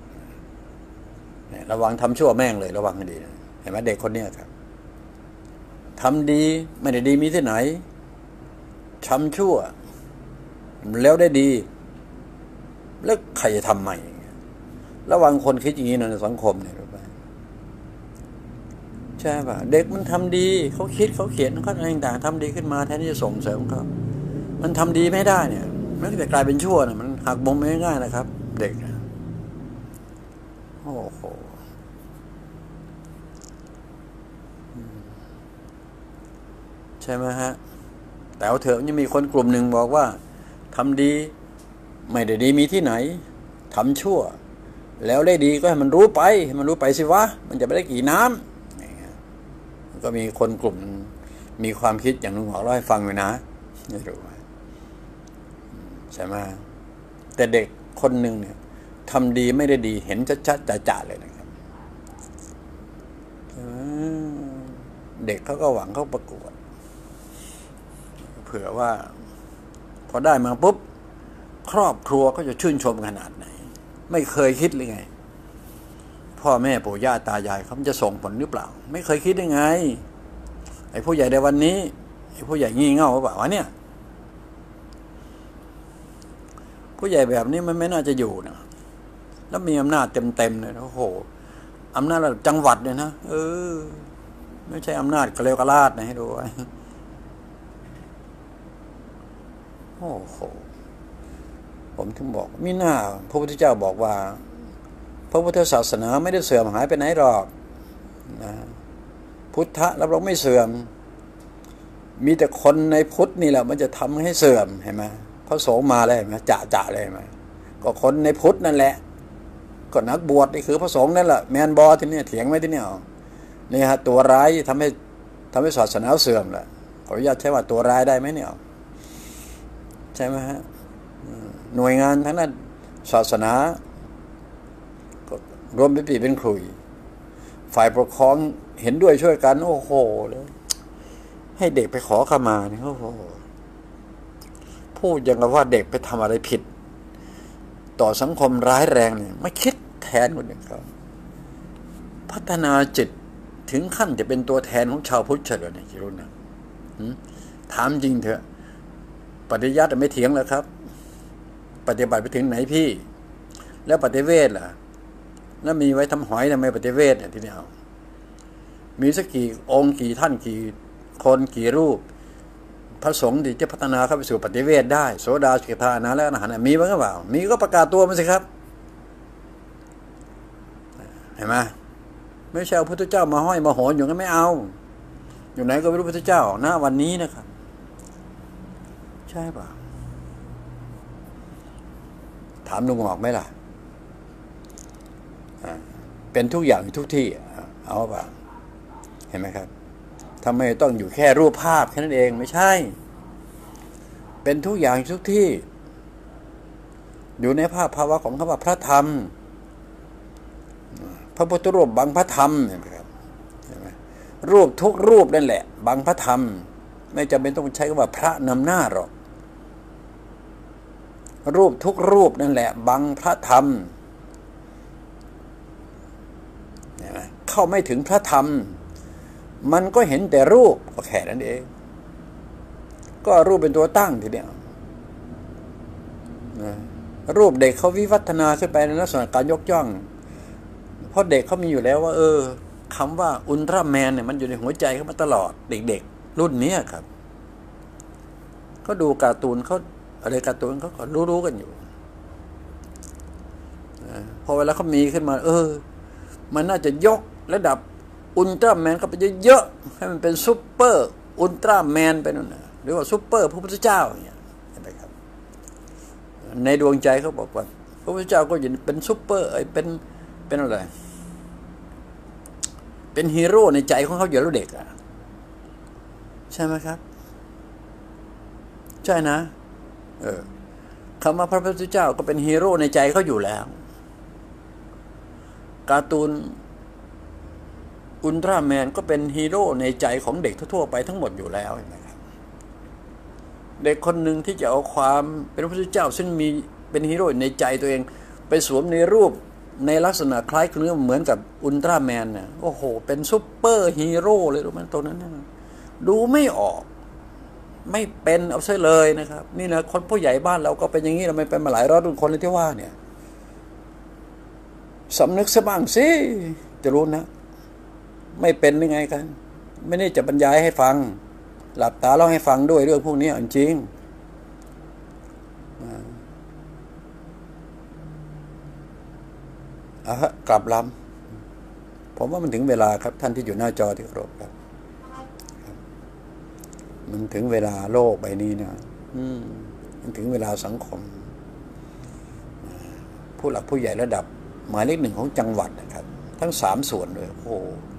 ระวังทำชั่วแม่งเลยระวังให้ดีนะเห็นไหมเด็กคนนี้ครับทำดีไม่ได้ดีมีที่ไหนทำชั่วแล้วได้ดีแล้วใครจะทำใหม่ระวังคนคิดอย่างนี้ในสังคมเนี่ยรู้ไหมใช่ป่ะเด็กมันทำดีเขาคิดเขาเขียนเขาอะไรต่างๆทำดีขึ้นมาแทนที่จะส่งเสริมเขามันทำดีไม่ได้เนี่ยมันจะกลายเป็นชั่วนะมันหักมุมไม่ง่ายนะครับเด็กนะโอ้โหใช่ไหมฮะแต่เอาเถอะยังมีคนกลุ่มหนึ่งบอกว่าทำดีไม่ได้ดีมีที่ไหนทำชั่วแล้วได้ดีก็ให้มันรู้ไปให้มันรู้ไปสิวะมันจะไม่ได้กี่น้ำก็มีคนกลุ่มมีความคิดอย่างลุงหอกเล่าให้ฟังเลยนะไม่รู้ใช่ไหมแต่เด็กคนหนึ่งเนี่ยทำดีไม่ได้ดีเห็นชัดๆจ่าๆเลยนะครับเด็กเขาก็หวังเขาประกวดเผื่อว่าพอได้มาปุ๊บครอบครัวก็จะชื่นชมขนาดไหนไม่เคยคิดเลยไงพ่อแม่ปู่ย่าตายายเขาจะส่งผลหรือเปล่าไม่เคยคิดได้ไงไอ้ผู้ใหญ่ในวันนี้ไอ้ผู้ใหญ่งี่เง่าหรือเปล่าวะเนี่ยผู้ใหญ่แบบนี้มันไม่น่าจะอยู่นะแล้วมีอำนาจเต็มเลยโอ้โหอำนาจระดับจังหวัดเลยนะไม่ใช่อำนาจกระเลวกระลาดนะให้ดูไว้โอ้โหผมถึงบอกมีหน้าพระพุทธเจ้าบอกว่าพระพุทธศาสนาไม่ได้เสื่อมหายไปไหนหรอกนะพุทธะรับรองไม่เสื่อมมีแต่คนในพุทธนี่แหละมันจะทำให้เสื่อมเห็นไหมพระสงฆ์มาเลยไหมจ่าเลยไหมก็คนในพุทธนั่นแหละก็นักบวชนี่คือพระสงฆ์นั่นแหละแมนบอที่นี่เถียงไม่ที่นี่นี่ฮะตัวร้ายทำให้ศาสนาเสื่อมแหละขออนุญาตใช้ว่าตัวร้ายได้ไหมเนี่ยใช่ไหมฮะหน่วยงานทั้งนั้นศาสนาก็รวมเป็นปีเป็นขลุ่ยฝ่ายปกครองเห็นด้วยช่วยกันโอ้โหเลยให้เด็กไปขอขมาเนี่ยโอ้โหพูดอย่างกับว่าเด็กไปทำอะไรผิดต่อสังคมร้ายแรงเนี่ยไม่คิดแทนคนอื่นเขาพัฒนาจิตถึงขั้นจะเป็นตัวแทนของชาวพุทธเฉลิมเนี่ยคิดรู้นะถามจริงเถอะปฏิยัติไม่เถียงแล้วครับปฏิบัติไปถึงไหนพี่แล้วปฏิเวทล่ะแล้วมีไว้ทำหอยทำไมปฏิเวทเนี่ยที่นี่เอามีสักกี่องค์กี่ท่านกี่คนกี่รูปพระสงฆ์ที่จะพัฒนาเข้าไปสู่ปฏิเวทได้โสดาสกิทานะแล้วอรหันต์มีบ้างหรือเปล่ามีก็ประกาศตัวมาสิครับเห็นไหมไม่ใช่เอาพุทธเจ้ามาห้อยมาโหนอยู่งั้นไม่เอาอยู่ไหนก็ไม่รู้พุทธเจ้านะวันนี้นะครับใช่ป่ะถามลุงหอกไหมล่ะเป็นทุกอย่างทุกที่เอาป่ะเห็นไหมครับทำไมต้องอยู่แค่รูปภาพแค่นั้นเองไม่ใช่เป็นทุกอย่างทุกที่อยู่ในภาพภาวะของคำว่าพระธรรมพระพุทธรูปบังพระธรรมเห็นไหมครับเห็นไหมรูปทุกรูปนั่นแหละบังพระธรรมไม่จำเป็นต้องใช้คำว่าพระนำหน้าหรอกรูปทุกรูปนั่นแหละบังพระธรรมเห็นไหมเข้าไม่ถึงพระธรรมมันก็เห็นแต่รูปก็แค่นั้นเองก็รูปเป็นตัวตั้งทีเดียวรูปเด็กเขาวิวัฒนาขึ้นไปในลักษณะการยกย่องเพราะเด็กเขามีอยู่แล้วว่าคำว่าอุลตร้าแมนเนี่ยมันอยู่ในหัวใจเขามาตลอดเด็กๆรุ่นนี้ครับเขาดูการ์ตูนเขาอะไรการ์ตูนเขาก็รู้กันอยู่พอเวลาเขามีขึ้นมามันน่าจะยกระดับอุลตร้าแมนเข้าไปเยอะๆให้มันเป็นซุปเปอร์อุลตร้าแมนไปนั่นนะหรือว่าซุปเปอร์พระพุทธเจ้าอย่างเงี้ยเห็นไหมครับในดวงใจเขาบอกว่าพระพุทธเจ้าก็อยู่เป็นซุปเปอร์เป็นอะไรเป็นฮีโร่ในใจของเขาอยู่แล้วเด็กอ่ะใช่ไหมครับใช่นะคำว่าพระพุทธเจ้าก็เป็นฮีโร่ในใจเขาอยู่แล้วการ์ตูนอุลตร้าแมนก็เป็นฮีโร่ในใจของเด็กทั่วไปทั้งหมดอยู่แล้วนะครับเด็กคนหนึ่งที่จะเอาความเป็นพระพุทธเจ้าซึ่งมีเป็นฮีโร่ในใจตัวเองไปสวมในรูปในลักษณะคล้ายคลึงเหมือนกับอุลตร้าแมนเนี่ยโอ้โหเป็นซุปเปอร์ฮีโร่เลยรู้ไหมตัวนั้นนะดูไม่ออกไม่เป็นเอาซะเลยนะครับนี่นะคนผู้ใหญ่บ้านเราก็เป็นอย่างนี้เราไม่เป็นมาหลายร้อยรุ่นคนเลยที่ว่าเนี่ยสำนึกซะบ้างสิจะรู้นะไม่เป็นยังไงกันไม่ได้จะบรรยายให้ฟังหลับตาเล่าให้ฟังด้วยเรื่องพวกนี้จริงกลับลำผมว่ามันถึงเวลาครับท่านที่อยู่หน้าจอที่เคารพครับมันถึงเวลาโลกใบนี้นะมันถึงเวลาสังคมผู้หลักผู้ใหญ่ระดับหมายเลขหนึ่งของจังหวัดนะครับทั้ง3 ส่วนเลยโอ้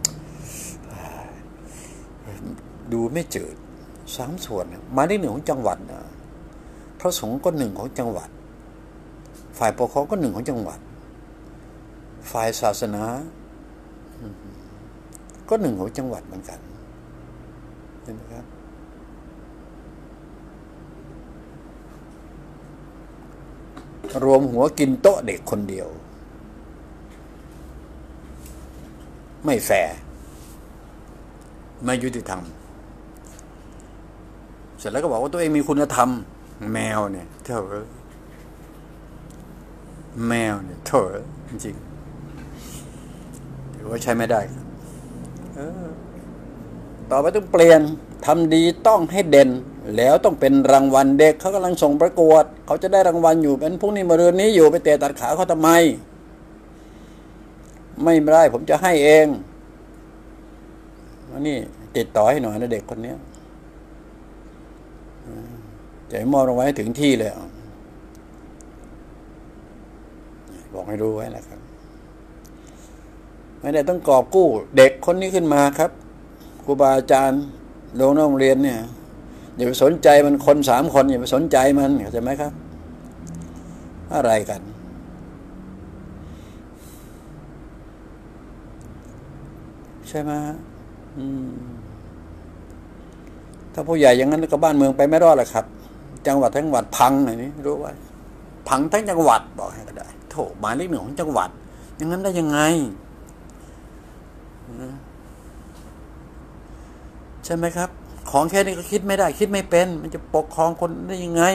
ดูไม่จืด3 ส่วนหมายเลขหนึ่งของจังหวัดนะพระสงฆ์ก็1ของจังหวัดฝ่ายปกครองก็1ของจังหวัดฝ่ายศาสนาก็1ของจังหวัดเหมือนกันเห็นไหมครับรวมหัวกินโต๊ะเด็กคนเดียวไม่แฟร์ไม่ยุติธรรมเสร็จแล้วก็บอกว่าตัวเองมีคุณธรรมแมวเนี่ยเถอะแมวเนี่ยเถอะจริงๆถือว่าใช้ไม่ได้ครับต่อไปต้องเปลี่ยนทำดีต้องให้เด่นแล้วต้องเป็นรางวัลเด็กเขากำลังส่งประกวดเขาจะได้รางวัลอยู่เป็นพรุ่งนี้มะรืนนี้อยู่ไปเตะตัดขาเขาทำไมไม่ได้ผมจะให้เองนี่ติดต่อให้หน่อยนะเด็กคนนี้จะมอบรางวัลให้ถึงที่เลยบอกให้รู้ไว้แหละครับไม่ได้ต้องกอบกู้เด็กคนนี้ขึ้นมาครับครูบาอาจารย์โรงเรียนเนี่ยอย่าไปสนใจมันคน3 คนอย่าไปสนใจมันเข้าใจไหมครับอะไรกันใช่ไหมถ้าผู้ใหญ่อย่างนั้นก็บ้านเมืองไปไม่รอดหรอกครับจังหวัดทั้งจังหวัดพังอย่างนี้รู้ไว้พังทั้งจังหวัดบอกให้ก็ได้โถหมายเลข1ของจังหวัดอย่างนั้นได้ยังไงใช่ไหมครับของแค่นี้ก็คิดไม่ได้คิดไม่เป็นมันจะปกครองคนได้ยังไง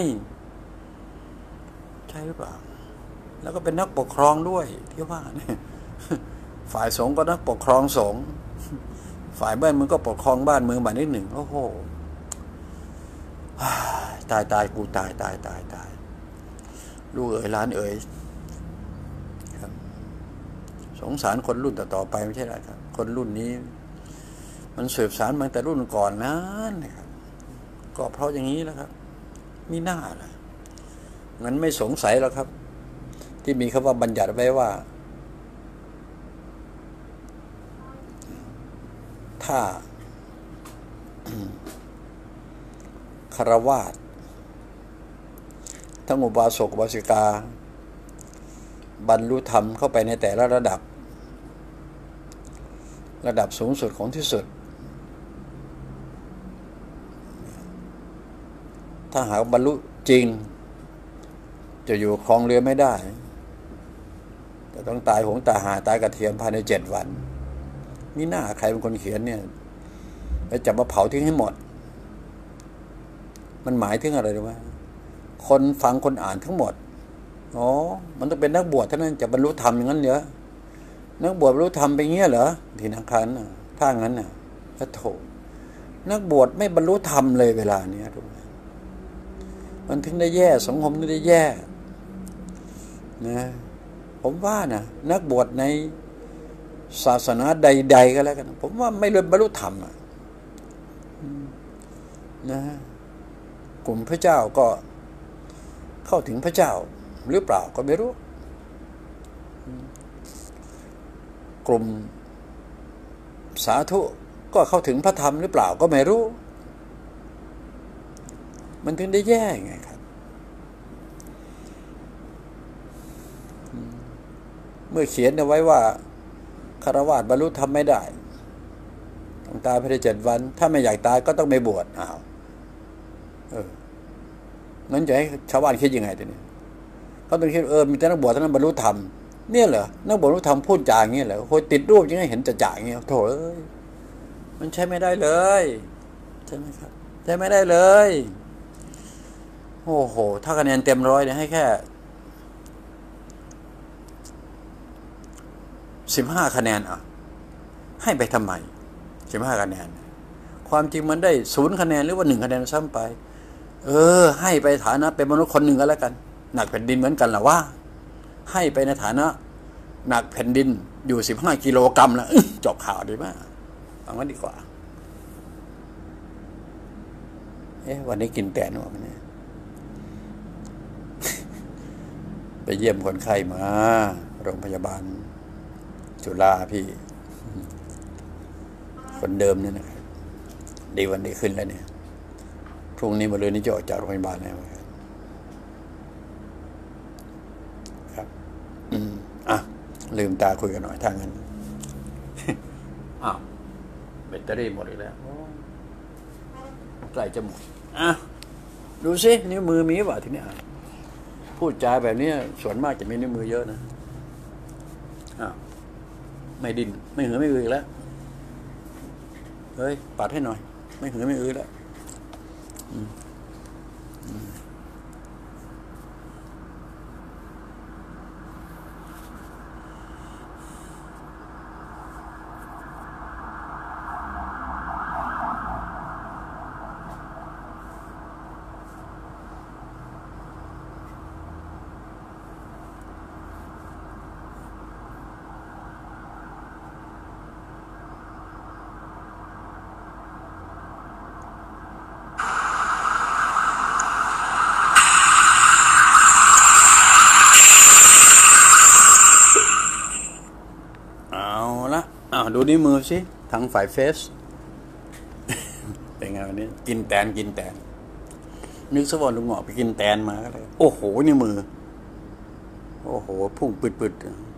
ใช่หรือเปล่าแล้วก็เป็นนักปกครองด้วยที่ว่าเนี่ยฝ่ายสงฆ์ก็นักปกครองสงฆ์ฝ่ายบ้านเมืองก็ปกครองบ้านเมืองหมายเลข1โอ้โหตายกูตายลูกเอ๋ยหลานเอ๋ยครับสงสารคนรุ่นต่อไปไม่ใช่หรอครับคนรุ่นนี้มันสืบสานมาแต่รุ่นก่อนนั้นนะครับก็เพราะอย่างนี้แล้วครับมีหน้าล่ะงั้นไม่สงสัยแล้วครับที่มีคำว่าบัญญัติไว้ว่าถ้าฆราวาสทั้งอุบาสกอุบาสิกาบรรลุธรรมเข้าไปในแต่ละระดับสูงสุดของที่สุดถ้าหากบรรลุจริงจะอยู่ครองเรือนไม่ได้จะต้องตายหงตาหาตายกระเทียมภายใน7 วันมีหน้าใครเป็นคนเขียนเนี่ยแล้วจับมาเผาทิ้งให้หมดมันหมายถึงอะไรรู้ไหมคนฟังคนอ่านทั้งหมดมันต้องเป็นนักบวชเท่านั้นจะบรรลุธรรมอย่างนั้นเหรอนักบวชบรรลุธรรมไปเงี้ยเหรอที่นักขันถ้างั้นน่ะพระโถนักบวชไม่บรรลุธรรมเลยเวลานี้ถูกไหมมันถึงได้แย่สังคมถึงได้แย่นะผมว่านะนักบวชในศาสนาใดๆก็แล้วกันผมว่าไม่บรรลุธรรมนะกลุ่มพระเจ้าก็เข้าถึงพระเจ้าหรือเปล่าก็ไม่รู้กลุ่มสาธุก็เข้าถึงพระธรรมหรือเปล่าก็ไม่รู้มันถึงได้แย่ไงครับเมื่อเขียนเอาไว้ว่าฆราวาสบรรลุธรรมไม่ได้ต้องตายภายใน7 วันถ้าไม่อยากตายก็ต้องไปบวชอ้าวงั้นจะให้ชาวบ้านคิดยังไงทีนี้เขาต้องคิดมีแต่นักบวชเท่านั้นบรรลุธรรมเนี่ยเหรอนักบวชบรรลุธรรมพูดจาอย่างเงี้ยเหรอโหติดรูปยังไงเห็นจะจ่าอย่างเงี้ยโถมันใช้ไม่ได้เลยใช่ไหมครับใช้ไม่ได้เลยโอ้โหถ้าคะแนนเต็ม100เนี่ยให้แค่15 คะแนนให้ไปทำไม15 คะแนนความจริงมันได้0 คะแนนหรือว่า1 คะแนนซ้ำไปให้ไปฐานะเป็นมนุษย์คนหนึ่งก็แล้วกันหนักแผ่นดินเหมือนกันแหละว่าให้ไปในฐานะหนักแผ่นดินอยู่15 กิโลกรัมแล้วจบข่าวดีมากเอางั้นดีกว่าวันนี้กินแตนหรือเปล่าเนี่ยไปเยี่ยมคนไข้มาโรงพยาบาลจุฬาพี่คนเดิมเนี่ยนะครับดีวันดีขึ้นแล้วเนี่ยพรุ่งนี้มะรืนนี้จะออกจากโรงพยาบาลแล้วครับลืมตาคุยกันหน่อยทางนั้นแบตเตอรี่หมดอีกแล้วใกล้จะหมดดูสินิ้วมือมีป่ะทีนี้พูดจาแบบนี้ส่วนมากจะมีนิ้วมือเยอะนะไม่ดิ้นไม่หือไม่อืออีกแล้วเฮ้ยปัดให้หน่อยไม่หือไม่อือแล้วดูนิ้วมือสิทางฝ่ายเฟสเป็นไงวันนี้กินแตนนึกสวรรค์ลุงหงอกไปกินแตนมาก็เลยโอ้โหนิ้วมือโอ้โหพุ่งปืด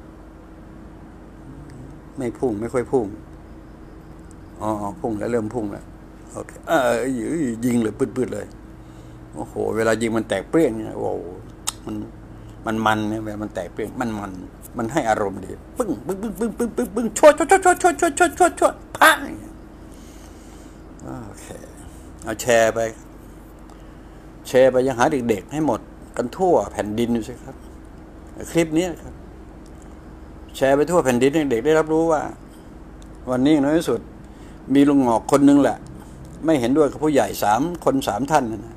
ไม่พุ่งไม่ค่อยพุ่งพุ่งแล้วเริ่มพุ่งแล้วโอเคยิงเลยปืดเลยโอ้โหเวลายิงมันแตกเปรี้ยงเนี่ยโอ้โหมันเนี่ยเวลามันแตกเปรี้ยงมันให้อารมณ์ดีปึ้งชดพังโอเคเอาแชร์ไปยังหาเด็กๆให้หมดกันทั่วแผ่นดินอยู่สิครับคลิปนี้ครับแชร์ไปทั่วแผ่นดินเด็กๆได้รับรู้ว่าวันนี้น้อยที่สุดมีลุงหงอกคนนึงแหละไม่เห็นด้วยกับผู้ใหญ่3 ท่านนะ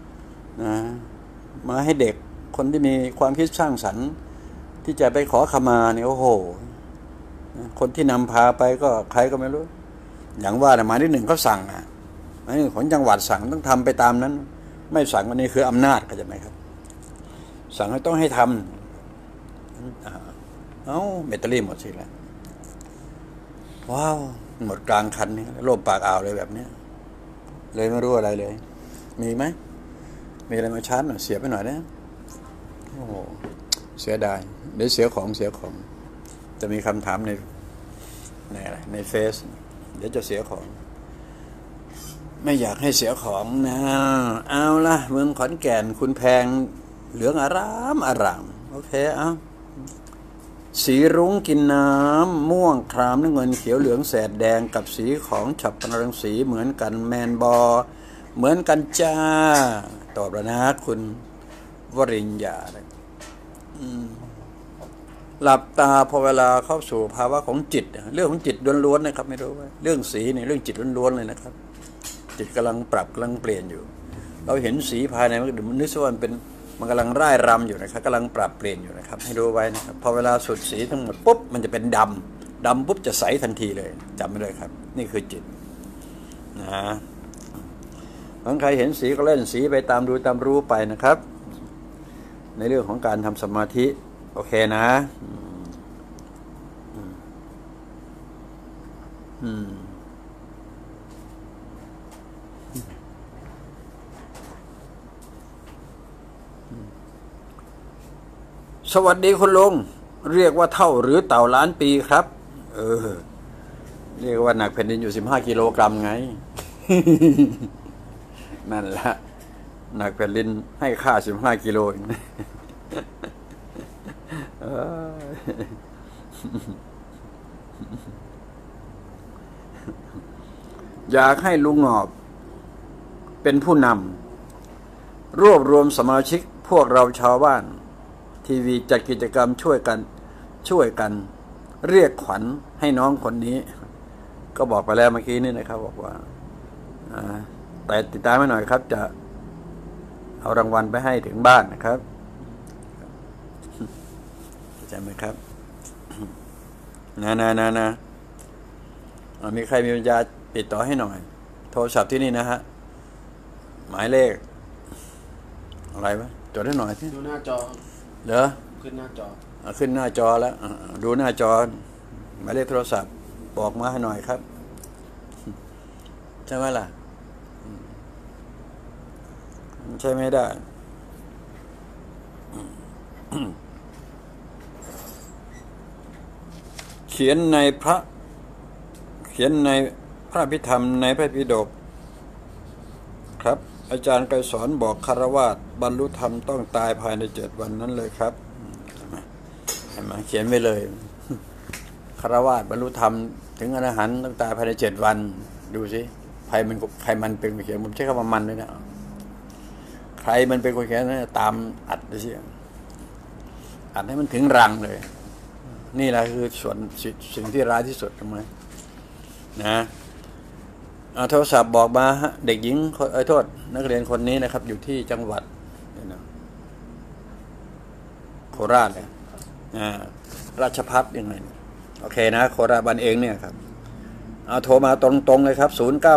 มาให้เด็กคนที่มีความคิดสร้างสรรค์ที่จะไปขอขมาเนี่ยโอ้โหคนที่นำพาไปก็ใครก็ไม่รู้อย่างว่าหมายที่1เขาสั่งหมายถึงของจังหวัดสั่งต้องทำไปตามนั้นไม่สั่งวันนี้คืออำนาจเข้าใจไหมครับสั่งให้ต้องให้ทำแบตเตอรี่หมดสิแล้วว้าวหมดกลางคันนี่โลบปากอ่าวเลยแบบนี้เลยไม่รู้อะไรเลยมีไหมมีอะไรมาชาร์จหน่อยเสียไปหน่อยนะโอ้เสียดายเดี๋ยวเสียของจะมีคำถามในเฟซเดี๋ยวจะเสียของไม่อยากให้เสียของนะเอาละเมืองขอนแก่นคุณแพงเหลืองอารามโอเคสีรุ้งกินน้ำม่วงครามน้ำเงินเขียวเหลืองแสดแดงกับสีของฉับพลังสีเหมือนกันแมนบอเหมือนกันจ้าตอบแล้วนะคุณวริญญาหลับตาพอเวลาเข้าสู่ภาวะของจิตเรื่องของจิตล้วนๆนะครับไม่รู้ว่าเรื่องสีเนี่ยเรื่องจิตล้วนๆเลยนะครับจิตกำลังปรับกำลังเปลี่ยนอยู่เราเห็นสีภายในมันนึกว่ามันกำลังร่ายรำอยู่นะครับกำลังปรับเปลี่ยนอยู่นะครับให้ดูไว้นะครับพอเวลาสุดสีทั้งหมดปุ๊บมันจะเป็นดำดำปุ๊บจะใสทันทีเลยจำไม่ได้ครับนี่คือจิตนะบางใครเห็นสีก็เล่นสีไปตามดูตามรู้ไปนะครับในเรื่องของการทำสมาธิโอเคนะสวัสดีคุณลุงเรียกว่าเท่าหรือเต่าล้านปีครับเรียกว่าหนักแผ่นดินอยู่15 กิโลกรัมไง นั่นแหละหนักแผ่นดินให้ค่า15 กิโลอยากให้ลุงงอบเป็นผู้นำรวบรวมสมาชิกพวกเราชาวบ้านทีวีจัดกิจกรรมช่วยกันเรียกขวัญให้น้องคนนี้ก็บอกไปแล้วเมื่อกี้นี่นะครับบอกว่าแต่ติดตามให้หน่อยครับจะเอารางวัลไปให้ถึงบ้านนะครับเข้าใจไหมครับนะมีใครมีปัญญาติดต่อให้หน่อยโทรศัพท์ที่นี่นะฮะหมายเลขอะไรวะจดให้หน่อยที่ดูหน้าจอเหรอขึ้นหน้าจอขึ้นหน้าจอแล้วดูหน้าจอหมายเลขโทรศัพท์บอกมาให้หน่อยครับใช่ไหมล่ะใช่ไม่ได้เขียนในพระพิธรรมในพระปิฎกครับอาจารย์ไกรสอนบอกคฤหัสถ์บรรลุธรรมต้องตายภายใน7 วันนั้นเลยครับเห็นไหมเขียนไว้เลยคฤหัสถ์บรรลุธรรมถึงอรหันต์ต้องตายภายใน7 วันดูสิใครมันเป็นคนเขียนผมใช้คำว่ามันเลยนะใครมันเป็นคนเขียนนะตามอัดเลยสิอัดให้มันถึงรังเลยนี่แหละคือสิ่งที่ร้ายที่สุดทำไมนะโทรศัพท์บอกมาเด็กหญิงโทษนักเรียนคนนี้นะครับอยู่ที่จังหวัดโคราชเนี่ยราชภัฏยังไงโอเคนะโคราชบ้านเองเนี่ยครับเอาโทรมาตรงๆเลยครับ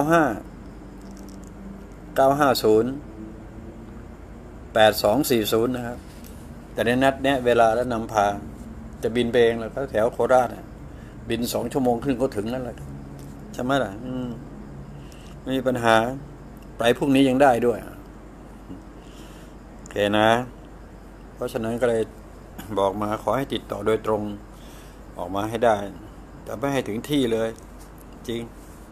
0959508240นะครับแต่ในนัดเนี้ยเวลาแล้วนำพาจะบินไปเองแล้วก็แถวโคราชบิน2 ชั่วโมงครึ่งก็ถึงนั่นแหละใช่ไหมล่ะไม่มีปัญหาไปพรุ่งนี้ยังได้ด้วยโอเคนะเพราะฉะนั้นก็เลยบอกมาขอให้ติดต่อโดยตรงออกมาให้ได้แต่ไม่ให้ถึงที่เลยจริง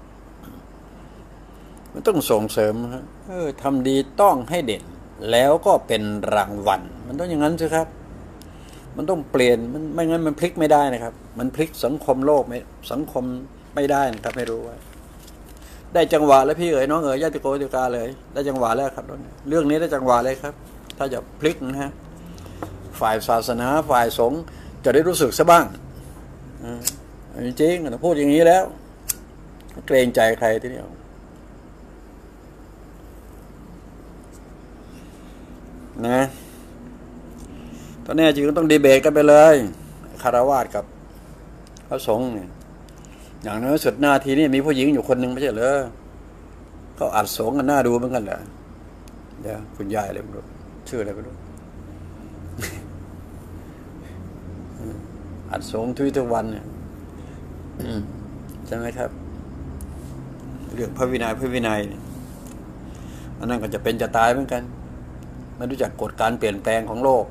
มันต้องส่งเสริมทำดีต้องให้เด่นแล้วก็เป็นรางวัลมันต้องอย่างนั้นสิครับมันต้องเปลี่ยนมันไม่งั้นมันพลิกไม่ได้นะครับมันพลิกสังคมโลกสังคมไม่ได้นะครับไม่รู้ว่าได้จังหวะแล้วพี่น้องญาติโกติกาเลยได้จังหวะแล้วครับเรื่องนี้ได้จังหวะเลยครับถ้าจะพลิกนะฮะฝ่ายศาสนาฝ่ายสงฆ์จะได้รู้สึกซะบ้างจริงๆพูดอย่างนี้แล้วเกรงใจใครทีเดียวนะตอนนี้จริงต้องดีเบตกันไปเลยคฤหัสถ์กับพระสงฆ์เนี่ยอย่างน้อยสุดหน้าทีนี่มีผู้หญิงอยู่คนหนึ่งไม่ใช่เหรอเขาอัดสงฆ์กันหน้าดูเหมือนกันเหรอเดี๋ยวคุณยายอะไรไม่รู้ชื่ออะไรไม่รู้อัดสงฆ์ทุกวันเนี่ยใช่ไหมครับเรื่องพระวินัยอันนั้นก็จะเป็นจะตายเหมือนกันไม่รู้จักกฎการเปลี่ยนแปลงของโลก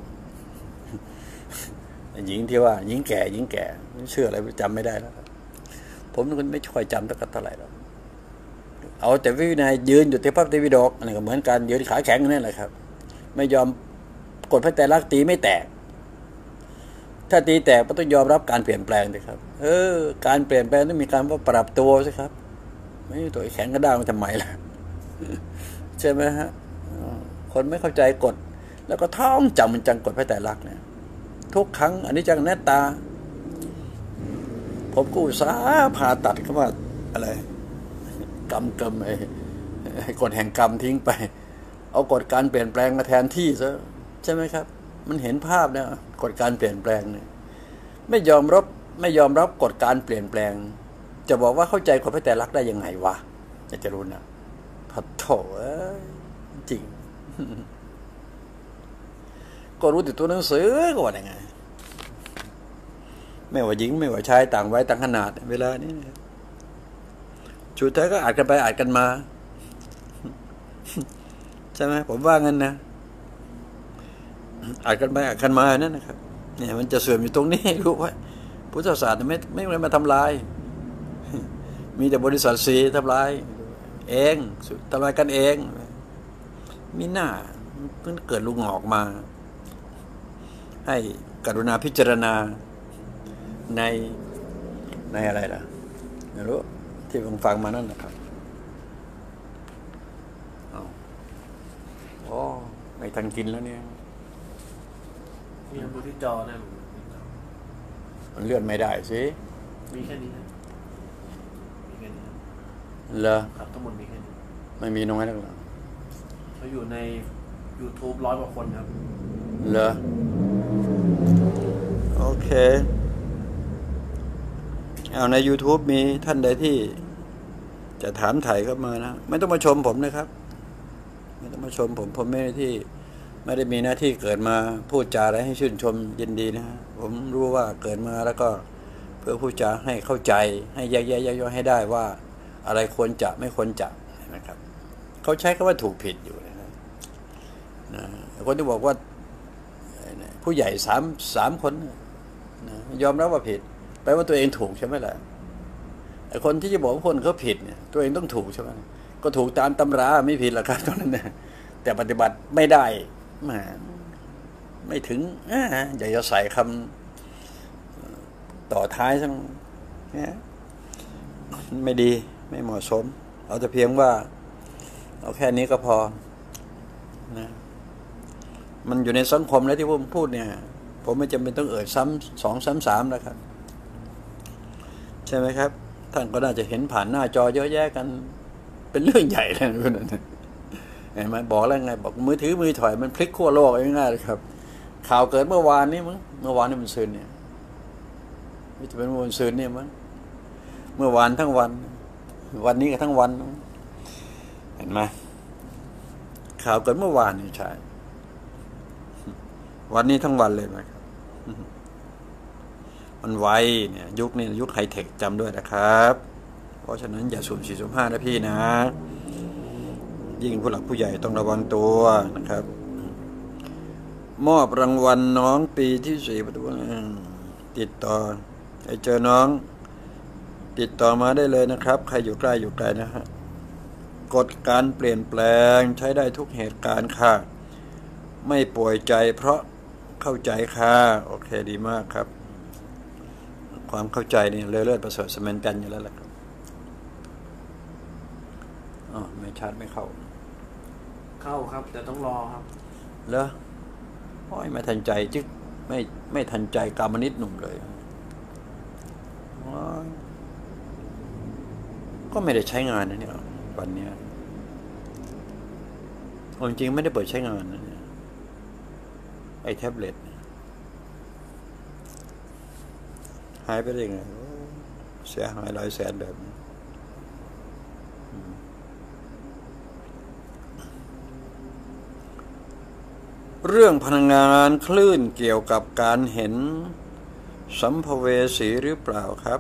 หญิงที่ว่าหญิงแก่เชื่ออะไรจำไม่ได้แล้วผมเป็นคนไม่ค่อยจำตั้งแต่เท่าไหร่แล้วเอาแต่วินัยยืนอยู่ที่พระไตรปิฎกอันนี้ก็เหมือนกันยืนขาแข็งนั่นแหละครับไม่ยอมกฎพระไตรลักษณ์ตีไม่แตกถ้าตีแตกก็ต้องยอมรับการเปลี่ยนแปลงเลยครับการเปลี่ยนแปลงต้องมีการปรับตัวสิครับไม่ตัวแข็งกระด้างมันทำไมล่ะใช่ไหมฮะคนไม่เข้าใจกฎแล้วก็ท่องจำมันจังกฎพระไตรลักษณ์เนี่ยทุกครั้งอันนี้จังแน่ตาผมก็อุตส่าห์ผ่าตัดคำว่าอะไรกรรมไอ้กฎแห่งกรรมทิ้งไปเอากฎการเปลี่ยนแปลงมาแทนที่ซะใช่ไหมครับมันเห็นภาพเนี่ยกฎการเปลี่ยนแปลงเนี่ยไม่ยอมรับไม่ยอมรับกฎการเปลี่ยนแปลงจะบอกว่าเข้าใจกฎพระไตรลักษณ์ได้ยังไงวะอยากจะรู้นะพัดโถจริงก็รู้แต่ตัวหนังสือก็ว่ายังไงไม่ว่าหญิงไม่ว่าชายต่างวัยต่างขนาดเวลานี้ชุดท้ายก็อ่านกันไปอ่านกันมาใช่ไหมผมว่างั้นนะอ่านกันไปอ่านกันมานั่นนะครับเนี่ยมันจะเสื่อมอยู่ตรงนี้รู้ไว้พุทธศาสนาไม่ได้มาทำลายมีแต่บริษัทสีทำลายเองทำลายกันเองมีหน้าเพิ่งเกิดลุงออกมาให้กรุณาพิจารณาในอะไรล่ะไม่รู้ที่ผมฟังมานั่นนะครับอ๋อไม่ทันกินแล้วเนี่ยมีดูที่จอนะมันเลื่อนไม่ได้สิมีแค่นี้นะมีแค่นี้เหรอครับทั้งหมดมีแค่นี้ไม่มีน้อยแล้วหรอเขาอยู่ใน YouTube 100 กว่าคนครับเหรอโอเคเอาใน YouTube มีท่านใดที่จะถามไถ่เข้ามานะไม่ต้องมาชมผมนะครับไม่ต้องมาชมผมไม่ได้มีหน้าที่เกิดมาพูดจาอะไรให้ชื่นชมยินดีนะผมรู้ว่าเกิดมาแล้วก็เพื่อพูดจาให้เข้าใจให้แยกแยะย่อยให้ได้ว่าอะไรควรจะไม่ควรจะนะครับเขาใช้คำว่าถูกผิดอยู่นะครับนะคนที่บอกว่าผู้ใหญ่สามคนนะยอมรับว่าผิดแปลว่าตัวเองถูกใช่ไหมล่ะไอ้คนที่จะบอกว่าคนเขาผิดเนี่ยตัวเองต้องถูกใช่ไหมก็ถูกตามตำราไม่ผิดหรอกครับตอนนั้นนะแต่ปฏิบัติไม่ได้ไม่ถึงอยากจะใส่คำต่อท้ายทั้งนี้ไม่ดีไม่เหมาะสมเอาแต่เพียงว่าเอาแค่นี้ก็พอนะมันอยู่ในสังคมแล้วที่ผมพูดเนี่ยผมไม่จำเป็นต้องเอ่ยซ้ำ2 ซ้ำ 3แล้วครับใช่ไหมครับท่านก็น่าจะเห็นผ่านหน้าจอเยอะแยะกันเป็นเรื่องใหญ่เลยนะเห็นไหมบอกแล้วไงบอกมือถือมือถอยมันพลิกขั้วโลกง่ายๆเลยครับข่าวเกิดเมื่อวานนี้มั้งเมื่อวานนี้มันซืนเนี่ยไม่จะเป็นวันซืนเนี่ยมั้งเมื่อวานทั้งวันวันนี้ก็ทั้งวันเห็นไหมข่าวเกิดเมื่อวานนี่ใช่วันนี้ทั้งวันเลยไหมครับมันไวเนี่ยยุคนี้ยุคไฮเทคจำด้วยนะครับเพราะฉะนั้นอย่าสุ่ม4 สุ่ม 5นะพี่นะยิ่งผู้หลักผู้ใหญ่ต้องระวังตัวนะครับมอบรางวัลน้องปีที่4ประตูติดต่อใครเจอน้องติดต่อมาได้เลยนะครับใครอยู่ใกล้อยู่ไกลนะฮะกฎการเปลี่ยนแปลงใช้ได้ทุกเหตุการณ์ค่ะไม่ป่วยใจเพราะเข้าใจค่ะโอเคดีมากครับความเข้าใจนี่เลิศประเสริฐเสมอกันอยู่แล้วแหละครับอ๋อไม่ชาร์จไม่เข้าครับแต่ต้องรอครับเหรอโอ้ยไม่ทันใจจึ๊กไม่ทันใจกามนิตหนุ่มเลยก็ไม่ได้ใช้งานนะเนี่ยวันนี้จริงไม่ได้เปิดใช้งานนะเนี่ยไอ้แท็บเล็ตหายไปได้ไงเสียหายหลายแสนแบบนี้เรื่องพลังงานคลื่นเกี่ยวกับการเห็นสัมภเวสีหรือเปล่าครับ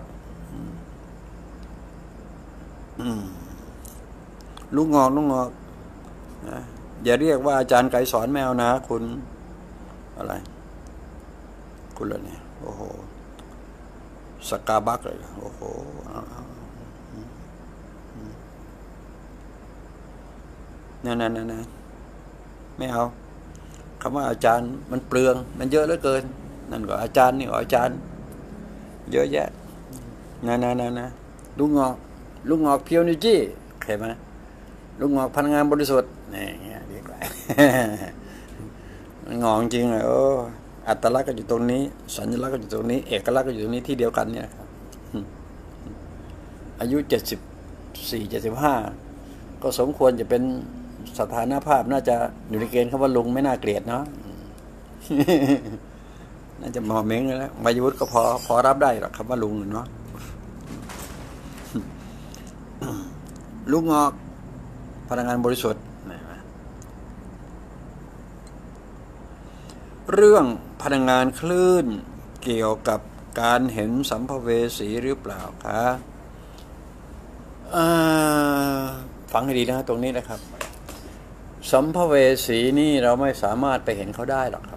ลูกงอกนะอย่าเรียกว่าอาจารย์ไกรสอนแมวนะคุณอะไรคุณอะไรเนี่ยโอ้โหสกาบักเลยโอ้โหนั่นไม่เอาคำว่าอาจารย์มันเปลืองมันเยอะเหลือเกินนั่นก็อาจารย์นี่ก็อาจารย์เยอะแยะนะลูกงอกเพียวนิจี้เห็นไหมลูกงอกพลังงานบริสุทธิ์นี่เงี้ยดีกว่ามันงอกจริงเลยอัตลักษณ์ก็อยู่ตรงนี้สัญลักษณ์ก็อยู่ตรงนี้เอกลักษณ์ก็อยู่ตรงนี้ที่เดียวกันเนี่ยครับอายุ74 75ก็สมควรจะเป็นสถานภาพน่าจะอยู่ในเกณฑ์คำว่าลุงไม่น่าเกลียดเนาะน่าจะมอเม้งแล้ววายุวุฒิก็พอรับได้หรอกคำว่าลุงเนาะลูกงอกพลังงานบริสุทธิ์เรื่องพลังงานคลื่นเกี่ยวกับการเห็นสัมภเวสีหรือเปล่าคะฟังให้ดีนะตรงนี้นะครับสัมภเวสีนี่เราไม่สามารถไปเห็นเขาได้หรอกครับ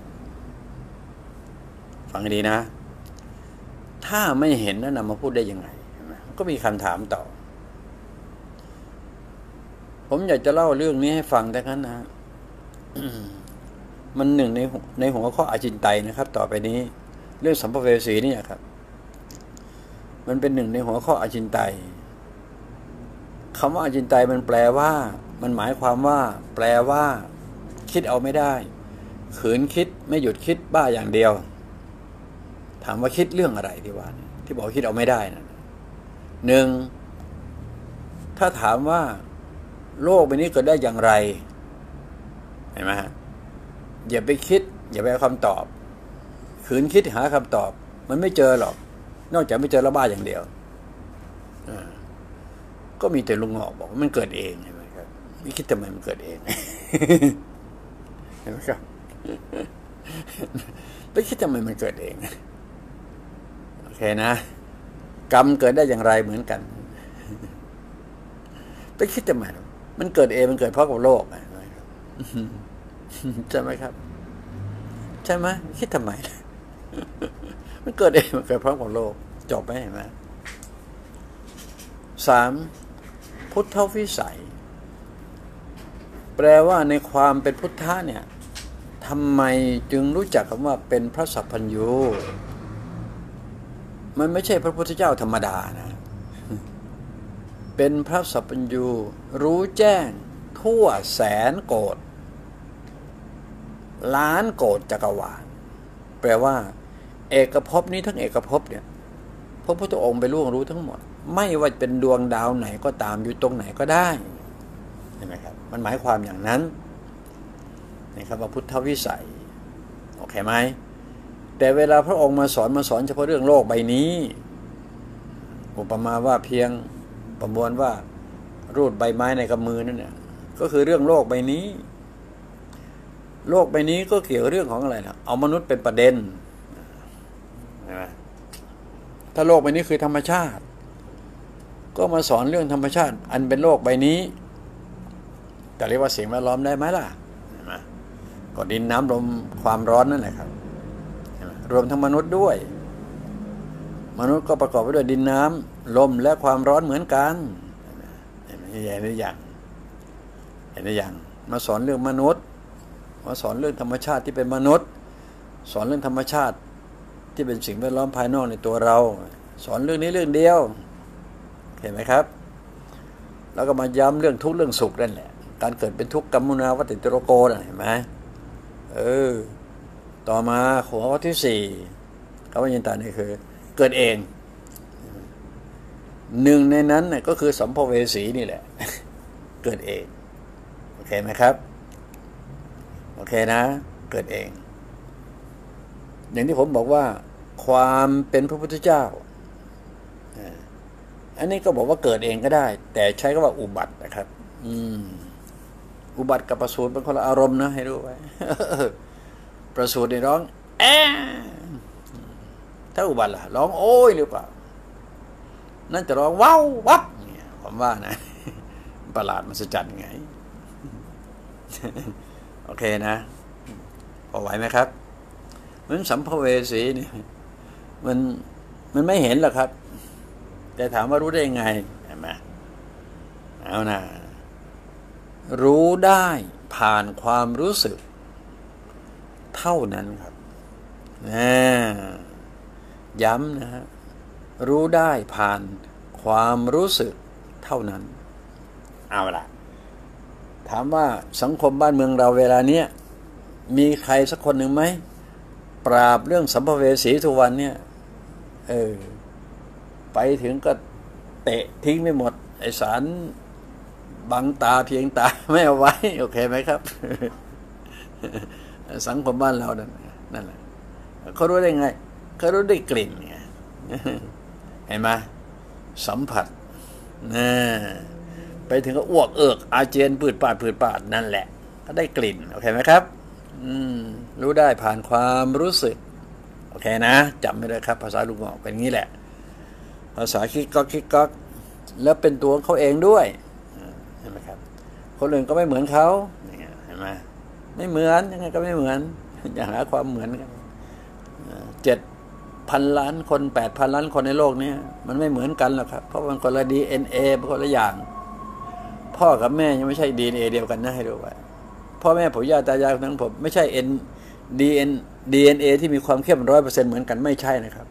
ฟังให้ดีนะถ้าไม่เห็นแล้วนำมาพูดได้ยังไงก็มีคำถามต่อผมอยากจะเล่าเรื่องนี้ให้ฟังแต่นั้นนะ มันหนึ่งในหัวข้ออาจินไตยนะครับต่อไปนี้เรื่องสัมภเวสีนี่ครับมันเป็นหนึ่งในหัวข้ออาจินไตยคำว่าอาจินไตยมันแปลว่ามันหมายความว่าแปลว่าคิดเอาไม่ได้ขืนคิดไม่หยุดคิดบ้าอย่างเดียวถามว่าคิดเรื่องอะไรที่ว่าที่บอกคิดเอาไม่ได้นะหนึ่งถ้าถามว่าโลกใบนี้เกิดได้อย่างไรเห็นไหมฮะอย่าไปคิดอย่าไปเอาคำตอบขืนคิดหาคำตอบมันไม่เจอหรอกนอกจากไม่เจอแล้วบ้าอย่างเดียวก็มีแต่ลุงงอกบอกว่ามันเกิดเองใช่ไหมครับไม่คิดทำไมมันเกิดเองเห็นไหมครับไม่คิดทำไมมันเกิดเองโอเคนะกรรมเกิดได้อย่างไรเหมือนกันไปคิดทำไมมันเกิดเองมันเกิดเพราะกับโลกใช่ไหมครับใช่ไหมคิดทำไมมันเกิดเองมันเกิดเพราะกับโลกจบไหมเห็นไหม3พุทธวิสัยแปลว่าในความเป็นพุทธะเนี่ยทำไมจึงรู้จักคำว่าเป็นพระสัพพัญญูมันไม่ใช่พระพุทธเจ้าธรรมดานะเป็นพระสัพพัญญูรู้แจ้งทั่วแสนโกฏล้านโกฏจักรวาลแปลว่าเอกภพนี้ทั้งเอกภพเนี่ยพระพุทธองค์ไปล่วงรู้ทั้งหมดไม่ว่าเป็นดวงดาวไหนก็ตามอยู่ตรงไหนก็ได้เห็นไหมครับมันหมายความอย่างนั้นนี่ครับว่าพุทธวิสัยโอเคไหมแต่เวลาพระองค์มาสอนเฉพาะเรื่องโลกใบนี้อุปมาว่าเพียงประมวลว่ารูดใบไม้ในกำมือนั่นเนี่ยก็คือเรื่องโลกใบนี้โลกใบนี้ก็เกี่ยวเรื่องของอะไรนะเอามนุษย์เป็นประเด็นใช่ไหมถ้าโลกใบนี้คือธรรมชาติก็มาสอนเรื่องธรรมชาติอันเป็นโลกใบนี้แต่เรียกว่าสิ่งแวดล้อมได้ไหมล่ะก็ดินน้ำลมความร้อนนั่นแหละครับรวมทั้งมนุษย์ด้วยมนุษย์ก็ประกอบไปด้วยดินน้ำลมและความร้อนเหมือนกันเห็นหรือยังมาสอนเรื่องมนุษย์มาสอนเรื่องธรรมชาติที่เป็นมนุษย์สอนเรื่องธรรมชาติที่เป็นสิ่งแวดล้อมภายนอกในตัวเราสอนเรื่องนี้เรื่องเดียวเห็นไหมครับแล้วก็มาย้ำเรื่องทุกข์เรื่องสุขนั่นแหละการเกิดเป็นทุกข์กัมมุนาวัฏฏิโรโกนะเห็นไหมต่อมาหัวข้อที่4คำว่ายินตานี่คือเกิดเองหนึ่งในนั้นก็คือสัมภเวสีนี่แหละเกิดเองโอเคไหมครับโอเคนะเกิดเองอย่างที่ผมบอกว่าความเป็นพระพุทธเจ้าอันนี้ก็บอกว่าเกิดเองก็ได้แต่ใช้คำว่าอุบัตินะครับอุบัติกับประสูติเป็นคนละอารมณ์นะให้รู้ไว้ประสูตินี่ร้องถ้าอุบัติล่ะร้องโอ้ยหรือเปล่านั่นจะร้องว้าววับเนี่ยผมว่านะประหลาดมหัศจรรย์ไงโอเคนะพอไหวไหมครับมันสัมภเวสีนี่มันไม่เห็นหรอกครับแต่ถามว่ารู้ได้ยังไงเห็นไหมเอานะรู้ได้ผ่านความรู้สึกเท่านั้นครับย้ำนะฮะรู้ได้ผ่านความรู้สึกเท่านั้นเอาล่ะถามว่าสังคมบ้านเมืองเราเวลาเนี้ยมีใครสักคนหนึ่งไหมปราบเรื่องสัมภเวสีทุกวันเนี่ยไปถึงก็เตะทิ้งไม่หมดไอสารบังตาเพียงตาไม่เอาไว้โอเคไหมครับสังคมบ้านเรานั่นแหละเขารู้ได้ไงเขารู้ได้กลิ่นไงเห็นไหมสัมผัสนะไปถึงก็อ้วกเอิกอาเจียนปืดปาดนั่นแหละก็ได้กลิ่นโอเคไหมครับรู้ได้ผ่านความรู้สึกโอเคนะจำไม่ได้ครับภาษาลุงหงอกเป็นงี้แหละภาษาคิกก๊อกแล้วเป็นตัวเขาเองด้วยเห็นไหมครับคนอื่นก็ไม่เหมือนเขาเห็นไหมไม่เหมือนยังไงก็ไม่เหมือนอย่าหาความเหมือนกัน7,000 ล้านคน8,000 ล้านคนในโลกนี้มันไม่เหมือนกันหรอกครับเพราะมันคนละ DNA เป็นคนละอย่างพ่อกับแม่ยังไม่ใช่ DNA เดียวกันนะให้ดูไว้พ่อแม่ปู่ย่าตายายทั้งผมไม่ใช่ DNA ที่มีความเข้ม100%เหมือนกันไม่ใช่นะครับ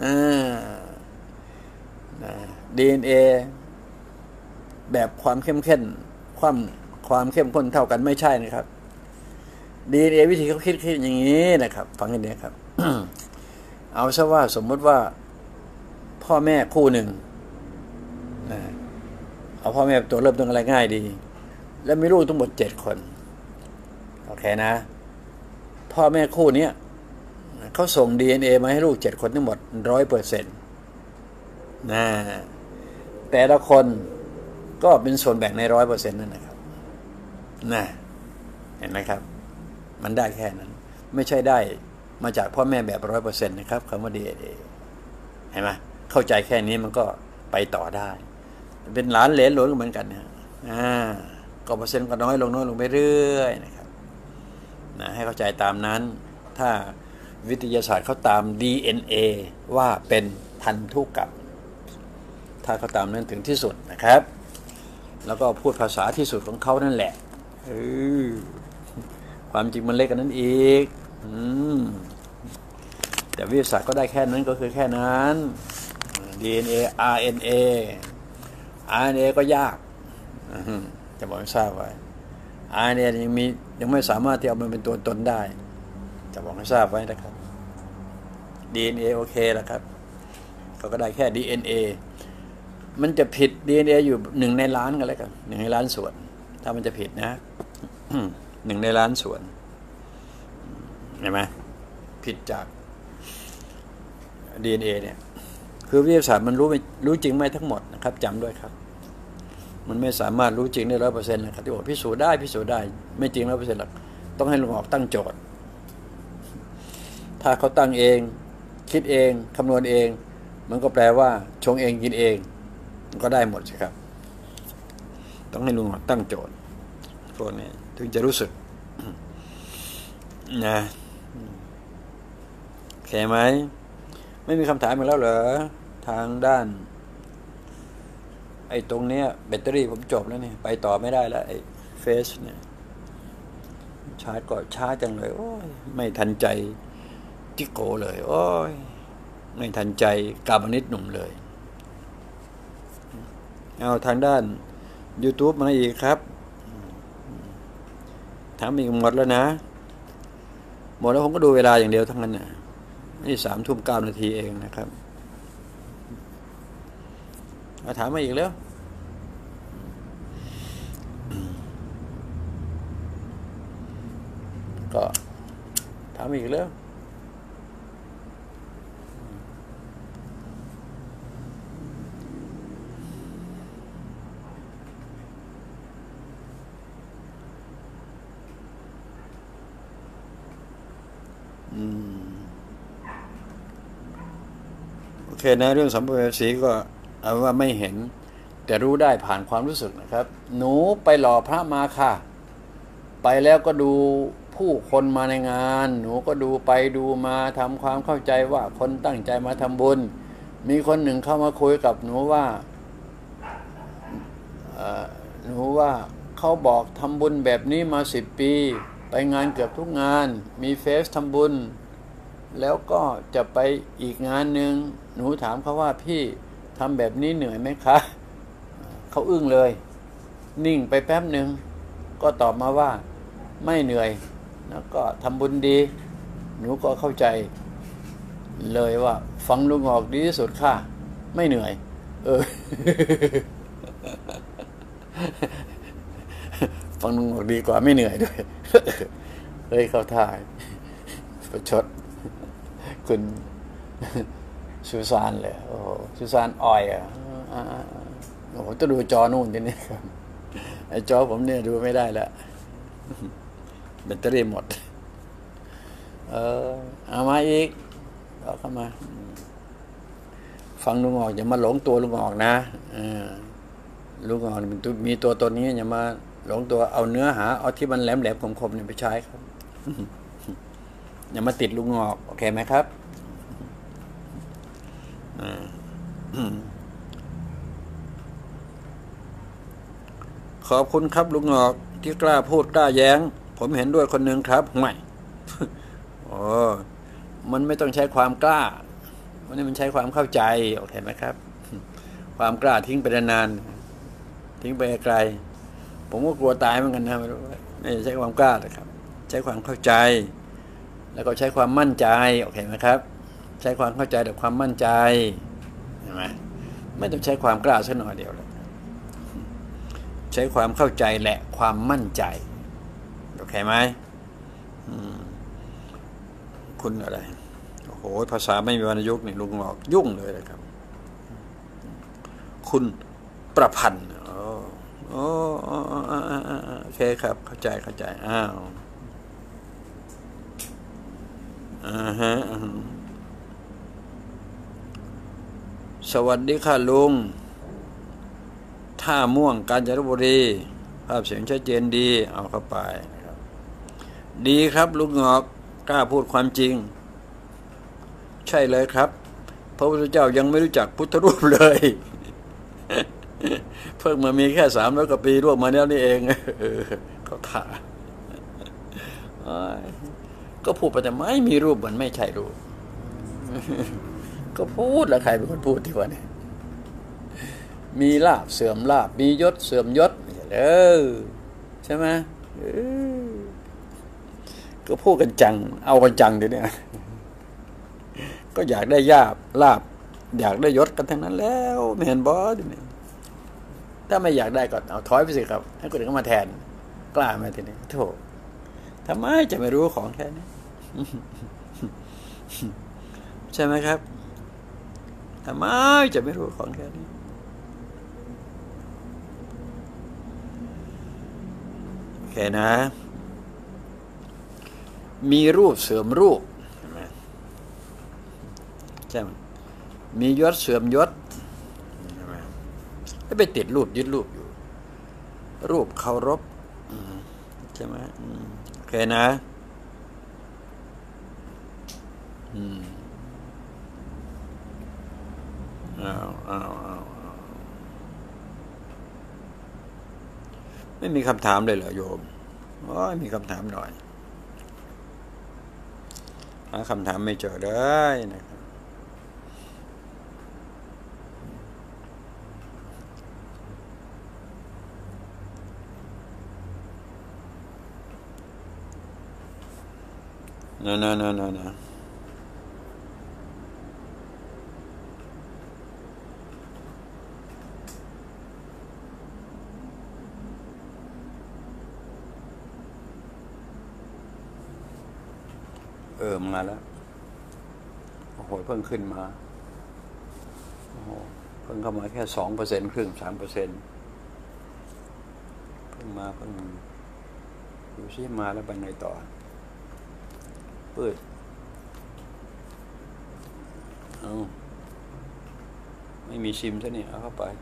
DNA แบบความเข้มข้นความเข้มข้นเท่ากันไม่ใช่นะครับ DNA วิธีเขาคิดอย่างนี้นะครับฟังกันเนี่ยครับ เอาซะว่าสมมติว่าพ่อแม่คู่หนึ่งเอาพ่อแม่ตัวเริ่มต้นอะไรง่ายดีแล้วมีลูกทั้งหมด7 คนโอเคนะพ่อแม่คู่นี้เขาส่ง DNA มาให้ลูก7 คนทั้งหมด 100%นะแต่ละคนก็เป็นส่วนแบ่งใน 100% นั่นนะครับนะเห็นไหมครับมันได้แค่นั้นไม่ใช่ได้มาจากพ่อแม่แบบ 100% นะครับคำว่า DNA เห็นไหมเข้าใจแค่นี้มันก็ไปต่อได้เป็นหลานเหลนหลวงเหมือนกันนะก็เปอร์เซ็นต์ก็น้อยลงไปเรื่อยนะครับนะให้เข้าใจตามนั้นถ้าวิทยาศาสตร์เขาตาม DNA ว่าเป็นพันธุกรรมถ้าเขาตามนั้นถึงที่สุดนะครับแล้วก็พูดภาษาที่สุดของเขานั่นแหละความจริงมันเล็กกันนั้นอีกแต่วิทยาศาสตร์ก็ได้แค่นั้นก็คือแค่นั้น DNA RNA ก็ยากจะบอกให้ทราบไว้ RNA ยังไม่สามารถที่เอามันเป็นตัวตนได้จะบอกให้ทราบไว้นะครับ DNA โอเคแล้วครับเขาก็ได้แค่ DNA มันจะผิด DNA อยู่1 ในล้านกันแล้วกัน1 ในล้านส่วนถ้ามันจะผิดนะ1 ในล้านส่วนเห็นไหมผิดจาก DNA เนี่ยคือวิทยาศาสตร์มันรู้จริงไม่ทั้งหมดนะครับจำด้วยครับมันไม่สามารถรู้จริงได้ 100% นะครับที่บอกพิสูจน์ได้ไม่จริง 100% หรอกต้องให้ลุงออกตั้งโจทย์ถ้าเขาตั้งเองคิดเองคำนวณเองมันก็แปลว่าชงเองกินเองมันก็ได้หมดใช่ครับต้องให้ลุงออกตั้งโจทย์พวกนี้ถึงจะรู้สึกนะโอเคไหมไม่มีคำถามอีกแล้วเหรอทางด้านไอ้ตรงเนี้ยแบตเตอรี่ผมจบแล้วเนี่ยไปต่อไม่ได้แล้วไอ้เฟซเนี่ยชาร์จก็ช้าจังเลยโอ้ยไม่ทันใจจิโกเลยโอ้ยไม่ทันใจกาบนิดหนุ่มเลยเอาทางด้าน YouTube มาอีกครับถามอีกหมดแล้วนะหมดแล้วผมก็ดูเวลาอย่างเดียวทั้งนั้นน่ะนี่3:09 นาทีเองนะครับมาถามมาอีกแล้วก็ถามอีกแล้วโอเคนะเรื่องสัมภเวสีก็เอาว่าไม่เห็นแต่รู้ได้ผ่านความรู้สึกนะครับหนูไปหล่อพระมาค่ะไปแล้วก็ดูผู้คนมาในงานหนูก็ดูไปดูมาทำความเข้าใจว่าคนตั้งใจมาทำบุญมีคนหนึ่งเข้ามาคุยกับหนูว่าเขาบอกทำบุญแบบนี้มา10 ปีไปงานเกือบทุกงานมีเฟสทำบุญแล้วก็จะไปอีกงานหนึ่งหนูถามเขาว่าพี่ทำแบบนี้เหนื่อยไหมคะเขาอึ้งเลยนิ่งไปแป๊บหนึ่งก็ตอบมาว่าไม่เหนื่อยแล้วก็ทำบุญดีหนูก็เข้าใจเลยว่าฟังลุงออกดีที่สุดค่ะไม่เหนื่อยฟังลุงออกดีกว่าไม่เหนื่อยด้วยเฮ้ยเข้าท่าประชดคุณ ซูซานเลยโอ้โหซูซานออยอ่ะโอ้โหต้องดูจอนู่นทีนี้ครับไอ้จอผมเนี่ยดูไม่ได้แล้วแบตเตอรี่หมดเอามาอีกเอาเข้ามาฟังลุงออกอย่ามาหลงตัวลุงออกนะลุงออกมีตัวตนนี้อย่ามาหลงตัวเอาเนื้อหาเอาที่มันแหลมๆคมๆเนี่ยไปใช้ครับ อย่ามาติดลุงออกโอเคไหมครับขอบคุณครับลุงออกที่กล้าพูดกล้าแย้งผมเห็นด้วยคนหนึ่งครับไม่ โอ้มันไม่ต้องใช้ความกล้าวันนี้มันใช้ความเข้าใจโอเคไหมครับ ความกล้าทิ้งไปนานๆทิ้งไปไกลผมก็กลัวตายเหมือนกันนะไม่ใช้ความกล้าเลยครับใช้ความเข้าใจแล้วก็ใช้ความมั่นใจโอเคไหมครับใช้ความเข้าใจกับความมั่นใจเห็นไหมไม่ต้องใช้ความกล้าสักหน่อยเดียวเลยใช้ความเข้าใจและความมั่นใจโอเคไหมคุณอะไรโอ้โหภาษาไม่มีวรรณยุกต์นี่ลุงบอกยุ่งเลยนะครับคุณประพันธ์โอเคครับเข้าใจอ้าวสวัสดีค่ะลุงท่าม่วงกาญจนบุรีภาพเสียงชัดเจนดีเอาเข้าไปนะครับดีครับลุงงอกกล้าพูดความจริงใช่เลยครับพระพุทธเจ้ายังไม่รู้จักพุทธรูปเลย เพิ่งมามีแค่300 กว่าปีร่วมมาแล้วนี่เองเขาถ่าก็พูดไปแต่ไม่มีรูปมันไม่ใช่รูป ก็พูดแล้วใครเป็นคนพูดที่ว่าเนี่ยมีลาภเสื่อมลาภมียศเสื่อมยศใช่ไหมก็พูดกันจังเอากันจังเดี๋ยวนี้ก็อยากได้ลาภอยากได้ยศกันทั้งนั้นแล้วไม่เห็นบอสเนี่ยถ้าไม่อยากได้ก็เอาถอยไปสิครับให้คนอื่นเข้ามาแทนกล้ามาทีนี้โธ่ทำไมจะไม่รู้ของแค่นี้ ใช่ไหมครับทำไมจะไม่รู้ของแค่นี้โอเคนะมีรูปเสื่อมรูปใช่ไหมมียศเสื่อมยศไม่ไปติดรูปยึดรูปอยู่รูปเคารพใช่ไหมโอเคนะไม่มีคำถามเลยเหรอโยมมีคำถามหน่อยหาคำถามไม่เจอได้นะครับนะมาแล้วโอ้โหเพิ่งขึ้นมาโอ้โหเพิ่งเข้ามาแค่2%ครึ่ง3%เพิ่งมาดูซิมาแล้วไปไหนต่อเปิดไม่มีซิมซะนี่เอาเข้าไป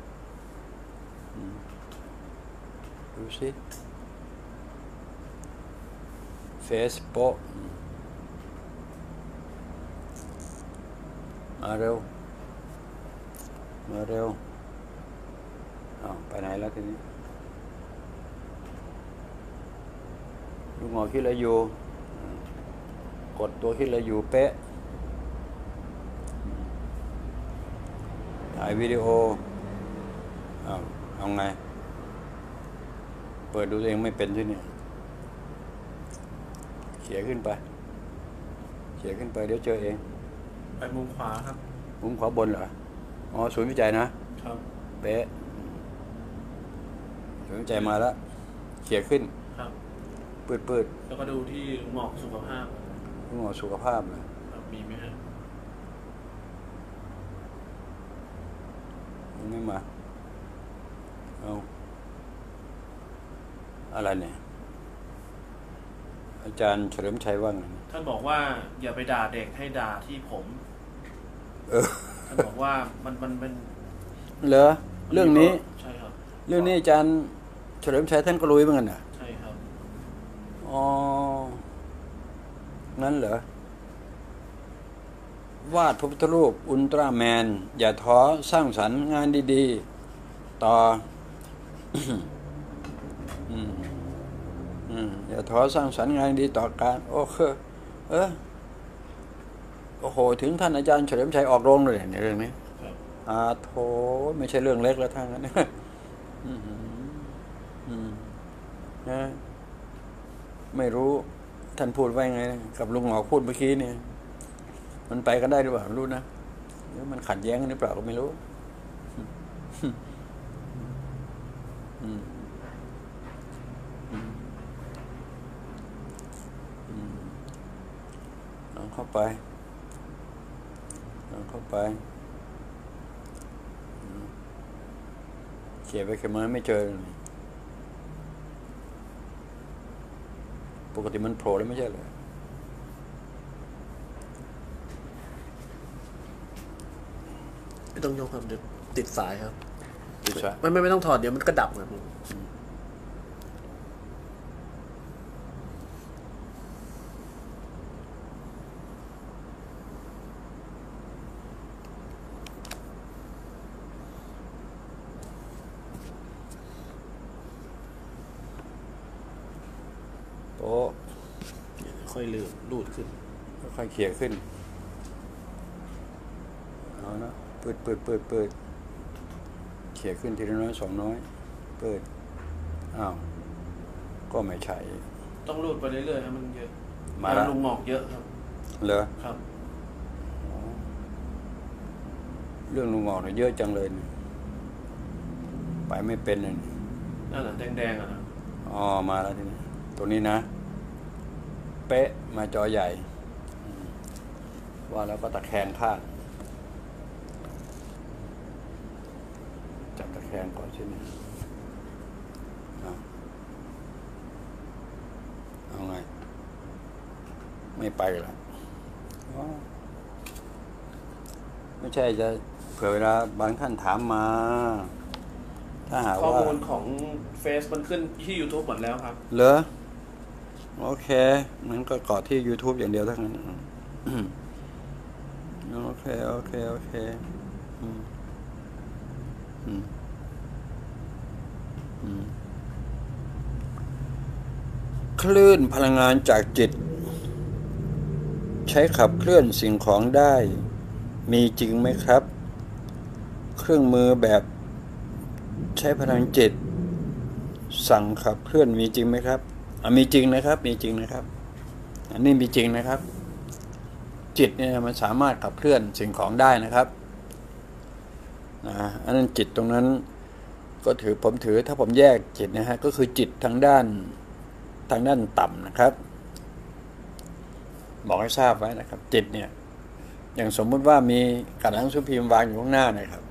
ดูซิFacebookมาเร็วไปไหนแล้วทีนี้ลุงหมอคิดอะไรอยู่กดตัวคิดอะไรอยู่เป๊ะถ่ายวิดีโอเอาไงเปิดดูตัวเองไม่เป็นใช่ไหมเขี่ยขึ้นไปเดี๋ยวเจอเองไปมุมขวาครับมุมขวาบนเหรอศูนย์วิจัยนะครับเป๊ะศูนย์วิจัยมาแล้วเขี่ยขึ้นครับปืดแล้วก็ดูที่หมอกสุขภาพหมอกสุขภาพเลยมีไหมฮะไม่มาเอาอะไรเนี่ยอาจารย์เฉลิมชัยว่าไงท่านบอกว่าอย่าไปด่าเด็กให้ด่าที่ผม ท่านบอกว่ามันเหรอเรื่องนี้ใช่ครับเรื่องนี้อาจารย์เฉลิมชัยท่านก็รู้เหมือนกันน่ะใช่ครับอ๋องั้นเหรอวาดพระพุทธรูปอุลตร้าแมนอย่าท้อสร้างสรรค์งานดีๆต่อ อย่าท้อสร้างสรรค์งานดีต่อการโอ้โอ้โหถึงท่านอาจารย์เฉลิมชัยออกโรงเลยในเรื่องนี้ครับโถไม่ใช่เรื่องเล็กแล้วทั้งนั้นนะไม่รู้ท่านพูดไว้ไงกับลุงหงอกพูดเมื่อกี้เนี่ยมันไปกันได้หรือเปล่ารู้นะหรือมันขัดแย้งกันหรือเปล่าก็ไม่รู้ลองเข้าไปเขียนไปเขียนมาไม่เจอปกติมันโผล่แล้วไม่ใช่เหรอไม่ต้องยกครับเดี๋ยวติดสายครับติดสายไม่ต้องถอดเดี๋ยวมันก็ดับครับผมโอ้ค่อยลูดขึ้นค่อยๆเขี่ยขึ้นเอานะเปิดเขี่ยขึ้นทีละน้อยสองน้อยเปิดอ้าวก็ไม่ใช่ต้องลูดไปเรื่อยๆให้มันเยอะมาแล้วลุงหงอกเยอะครับเหรอครับเรื่องลุงหงอกเนี่ยเยอะจังเลยเนี่ยไปไม่เป็นเลยนั่นแหละแดงๆอ่ะนะอ๋อมาแล้วทีนี้ตัวนี้นะเป๊ะมาจอใหญ่ว่าแล้วก็ตะแคงข้างจับตะแคงก่อนใช่ไหมเอาไงไม่ไปละไม่ใช่จะเผื่อเวลาบางท่านถามมาถ้าหากข้อว่ามูลของเฟซมันขึ้นที่ YouTube หมดแล้วครับเหรอโอเคงั้นก็เกาะที่ YouTube อย่างเดียวเท่านั้นโอเคคลื่นพลังงานจากจิต ใช้ขับเคลื่อนสิ่งของได้มีจริงไหมครับ เครื่องมือแบบใช้พลังจิตสั่งขับเคลื่อนมีจริงไหมครับมีจริงนะครับมีจริงนะครับอันนี้มีจริงนะครับจิตเนี่ยมันสามารถขับเคลื่อนสิ่งของได้นะครับอันนั้นจิตตรงนั้นก็ผมถือถ้าผมแยกจิตนะฮะก็คือจิตทางด้านต่ำนะครับบอกให้ทราบไว้นะครับจิตเนี่ยอย่างสมมุติว่ามีกระดาษหนังสือพิมพ์วางอยู่ข้างหน้านะครับ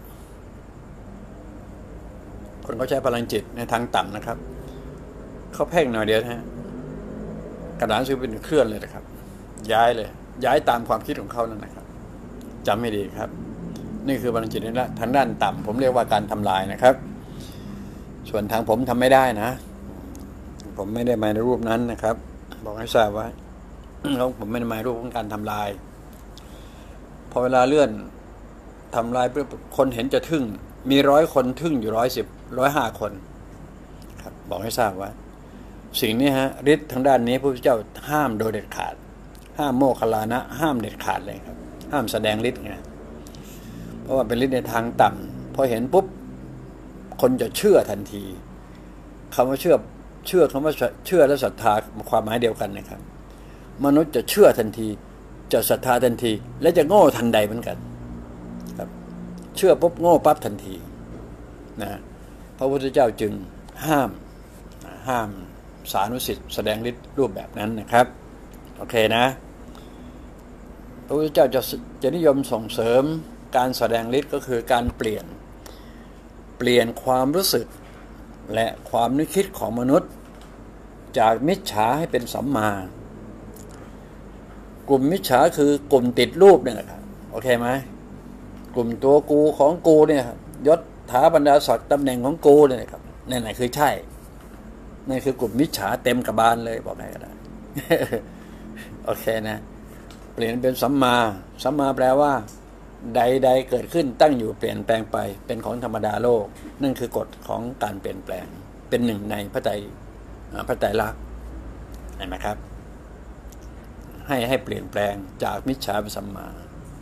คนเขาใช้พลังจิตในทางต่ำนะครับเขาเพ่งหน่อยเดียวนะฮะกระดาษหนังสือเป็นเคลื่อนเลยนะครับย้ายตามความคิดของเขานั่นนะครับจำให้ดีครับนี่คือพลังจิตทางด้านต่ำผมเรียกว่าการทำลายนะครับส่วนทางผมทำไม่ได้นะผมไม่ได้มาในรูปนั้นนะครับบอกให้ทราบไว้ผมไม่ได้มาในรูปของการทำลายพอเวลาเลื่อนทำลายคนเห็นจะทึ่งมี100 คนทึ่งอยู่105 คนครับบอกให้ทราบว่าสิ่งนี้ฮะฤทธิ์ทางด้านนี้พระพุทธเจ้าห้ามโดยเด็ดขาดห้ามโมคคัลลานะห้ามเด็ดขาดเลยครับห้ามแสดงฤทธิ์ไงเพราะว่าเป็นฤทธิ์ในทางต่ำพอเห็นปุ๊บคนจะเชื่อทันทีคำว่าเชื่อคำว่าเชื่อและศรัทธาความหมายเดียวกันนะครับมนุษย์จะเชื่อทันทีจะศรัทธาทันทีและจะโง่ทันใดเหมือนกันครับเชื่อปุ๊บโง่ปั๊บทันทีนะพระพุทธเจ้าจึงห้ามสานุสิทธิ์แสดงฤทธิ์รูปแบบนั้นนะครับโอเคนะระพุทธเจ้าจะนิยมส่งเสริมการแสดงฤทธิ์ก็คือการเปลี่ยนความรู้สึกและความนึกคิดของมนุษย์จากมิจฉาให้เป็นสัมมากลุ่มมิจฉาคือกลุ่มติดรูปเนี่ยครับโอเคไหมกลุ่มตัวกูของกูเนี่ยยศถาบรรดาศักดิ์ตำแหน่งของกูเนี่ยครับนั่นแหละคือใช่นั่นคือกลุ่มมิจฉาเต็มกระบาลเลยบอกให้กันนะ โอเคนะเปลี่ยนเป็นสัมมาแปลว่าใดๆเกิดขึ้นตั้งอยู่เปลี่ยนแปลงไปเป็นของธรรมดาโลกนั่นคือกฎของการเปลี่ยนแปลงเป็นหนึ่งในพระไตรลักษณ์เห็นไหมครับให้เปลี่ยนแปลงจากมิจฉาเป็นสัมมา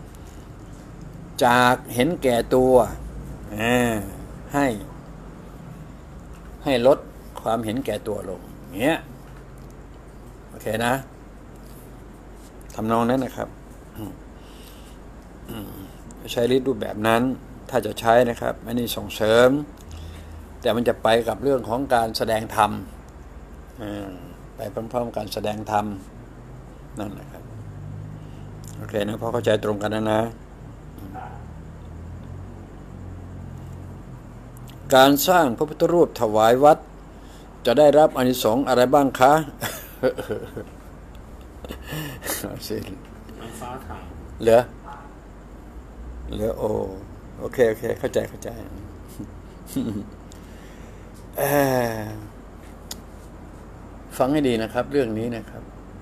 จากเห็นแก่ตัวให้ลดความเห็นแก่ตัวลงเงี้ยโอเคนะทำนองนั้นนะครับใช้ฤทธิ์รูปแบบนั้นถ้าจะใช้นะครับไม่ได้ส่งเสริมแต่มันจะไปกับเรื่องของการแสดงธรรมไปพร้อมๆการแสดงธรรมนั่นนะครับโอเคนะพอเข้าใจตรงกันนะการสร้างพระพุทธรูปถวายวัดจะได้รับอานิสงส์อะไรบ้างคะน้ำฟ้าถามเหลือโอเคเข้าใจฟังให้ดีนะครับเรื่องนี้นะครับ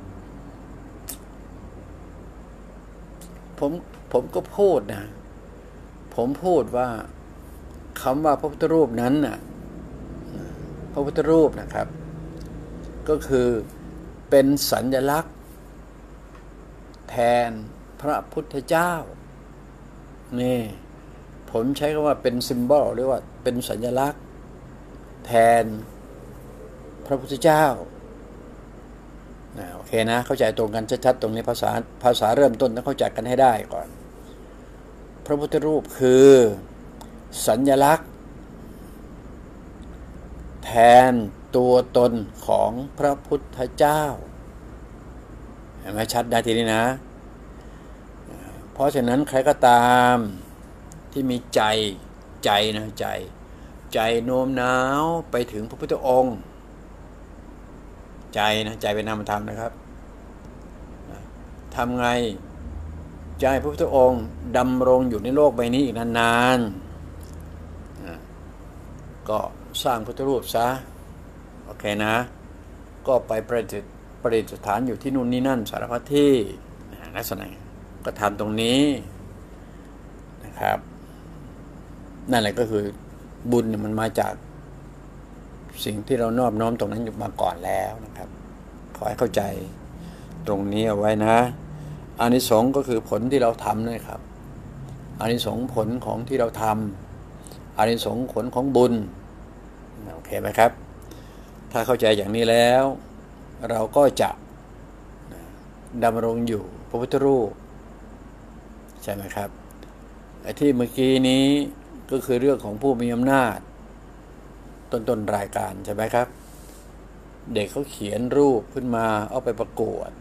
ผมก็พูดนะผมพูดว่าคำว่าพระพุทธรูปนั้นน่ะพระพุทธรูปนะครับก็คือเป็นสัญลักษณ์แทนพระพุทธเจ้านี่ผมใช้คำว่าเป็นซิมบอลหรือว่าเป็นสัญลักษณ์แทนพระพุทธเจ้าโอเคนะเข้าใจตรงกันชัดๆตรงนี้ภาษาเริ่มต้นต้องเข้าใจกันให้ได้ก่อนพระพุทธรูปคือสัญลักษณ์แทนตัวตนของพระพุทธเจ้าเห็นไหมชัดได้ทีนี้นะเพราะฉะนั้นใครก็ตามที่มีใจโน้มน้าวไปถึงพระพุทธองค์ใจเป็นนามธรรมนะครับทำไงใจพระพุทธองค์ดำรงอยู่ในโลกใบนี้อีกนานๆก็สร้างพุทธรูปซะโอเคนะก็ไปประดิษฐานอยู่ที่นู่นนี่นั่นสารพัดที่ลักษณะก็ทำตรงนี้นะครับนั่นแหละก็คือบุญมันมาจากสิ่งที่เรานอบน้อมตรงนั้นอยู่มาก่อนแล้วนะครับขอให้เข้าใจตรงนี้เอาไว้นะอานิสงส์ก็คือผลที่เราทำนะครับอานิสงส์ผลของที่เราทำอานิสงส์ผลของบุญโอเคไหมครับถ้าเข้าใจอย่างนี้แล้วเราก็จะดำรงอยู่พระพุทธรูปใช่ไหมครับไอ้ที่เมื่อกี้นี้ก็คือเรื่องของผู้มีอำนาจต้นรายการใช่ไหมครับเด็กเขาเขียนรูปขึ้นมาเอาไปประกวด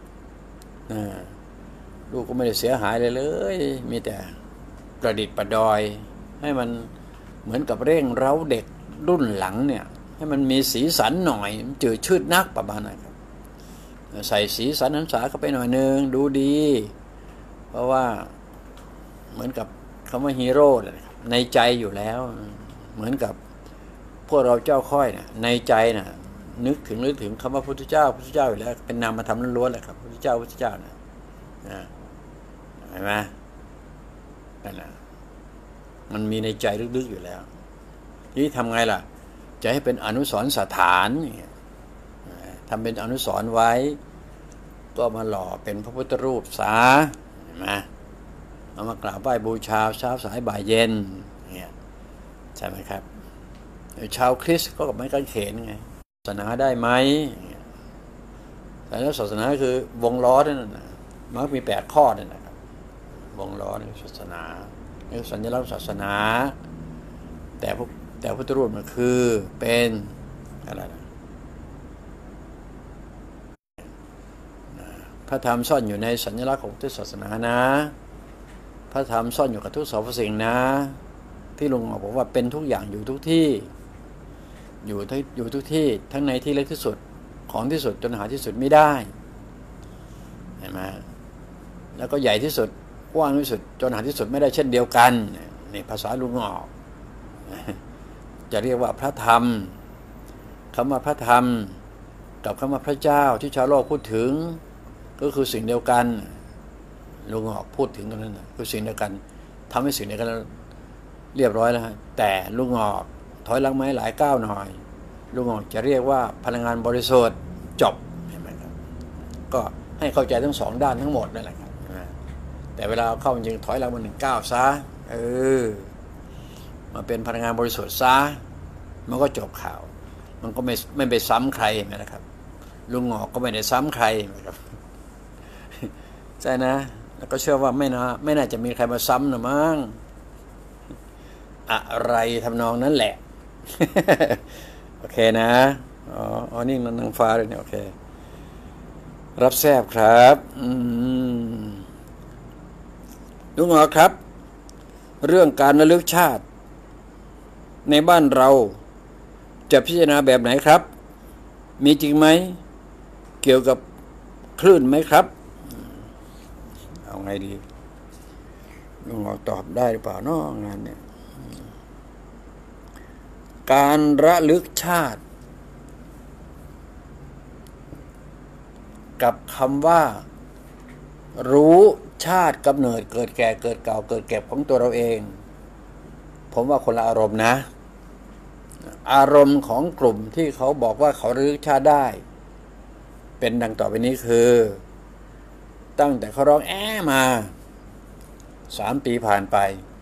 รูปก็ไม่ได้เสียหายเลยมีแต่ประดิษฐ์ประดอยให้มันเหมือนกับเร่งเร้าเด็กรุ่นหลังเนี่ยให้มันมีสีสันหน่อยจืดชืดนักประมาณนั้นครับใส่สีสันหันษาเข้าไปหน่อยนึงดูดีเพราะว่าเหมือนกับคำว่าฮีโร่ในใจอยู่แล้วเหมือนกับพวกเราเจ้าค่อยเนี่ยในใจน่ะนึกถึงคำว่าพุทธเจ้าอยู่แล้วเป็นนามธรรมล้วนๆเลยครับพุทธเจ้านะเห็นไหมนั่นแหละมันมีในใจลึกๆอยู่แล้วนี่ทำไงล่ะจะให้เป็นอนุสรณ์สถานทำเป็นอนุสรณ์ไว้ก็มาหล่อเป็นพระพุทธรูปซะเห็นไหมเอามากราบไหว้บูชาเช้าสายบ่ายเย็นเนี่ยใช่ไหมครับชาวคริสต์ก็กับไม้กางเขนไงศาสนาได้ไหมแต่แล้วศาสนาคือวงล้อนั่นนะมักมี8 ข้อนั่นนะครับวงล้อในศาสนาในสัญลักษณ์ศาสนาแต่พุทธรูปมันคือเป็นอะไรนะพระธรรมซ่อนอยู่ในสัญลักษณ์ของพุทธศาสนานะพระธรรมซ่อนอยู่กับทุกสรรพสิ่งนะที่ลุงบอกว่าเป็นทุกอย่างอยู่ทุกที่อยู่ทุกที่ทั้งในที่เล็กที่สุดของที่สุดจนหาที่สุดไม่ได้เห็นไหมแล้วก็ใหญ่ที่สุดกว้างที่สุดจนหาที่สุดไม่ได้เช่นเดียวกันนี่ภาษาลุงออกจะเรียกว่าพระธรรมคำว่าพระธรรมกับคำว่าพระเจ้าที่ชาวโลกพูดถึงก็คือสิ่งเดียวกันลุงออกพูดถึงกันนั้นคือสิ่งเดียวกันทำให้สิ่งเดียวกันเรียบร้อยแล้วฮะแต่ลุงออกถอยหลังไม้หลายก้าวหน่อยลุงออกจะเรียกว่าพลังงานบริสุทธิ์จบเห็นไหมครับก็ให้เข้าใจทั้งสองด้านทั้งหมดนั่นแหละครับแต่เวลาเข้าจริงถอยหลังมา1 ก้าวซะมาเป็นพลังงานบริสุทธิ์ซะมันก็จบข่าวมันก็ไม่ไปซ้ำใครนะครับลุงออกก็ไม่ได้ซ้ำใครนะครับใช่นะแล้วก็เชื่อว่าไม่น่าจะมีใครมาซ้ำนะมั้งอะไรทำนองนั้นแหละ โอเคนะอ๋อนี่นางฟ้าเลยเนี่ยโอเครับแทรบครับลุงหมอครับเรื่องการระลึกชาติในบ้านเราจะพิจารณาแบบไหนครับมีจริงไหมเกี่ยวกับคลื่นไหมครับเอาไงดีลุงหมอตอบได้หรือเปล่าเนาะงานเนี่ยการระลึกชาติกับคำว่ารู้ชาติกำเนิดเกิดแก่เกิดเก่าเกิดเก็บของตัวเราเองผมว่าคนละอารมณ์นะอารมณ์ของกลุ่มที่เขาบอกว่าเขาระลึกชาติได้เป็นดังต่อไปนี้คือตั้งแต่เขาร้องมา3 ปีผ่านไป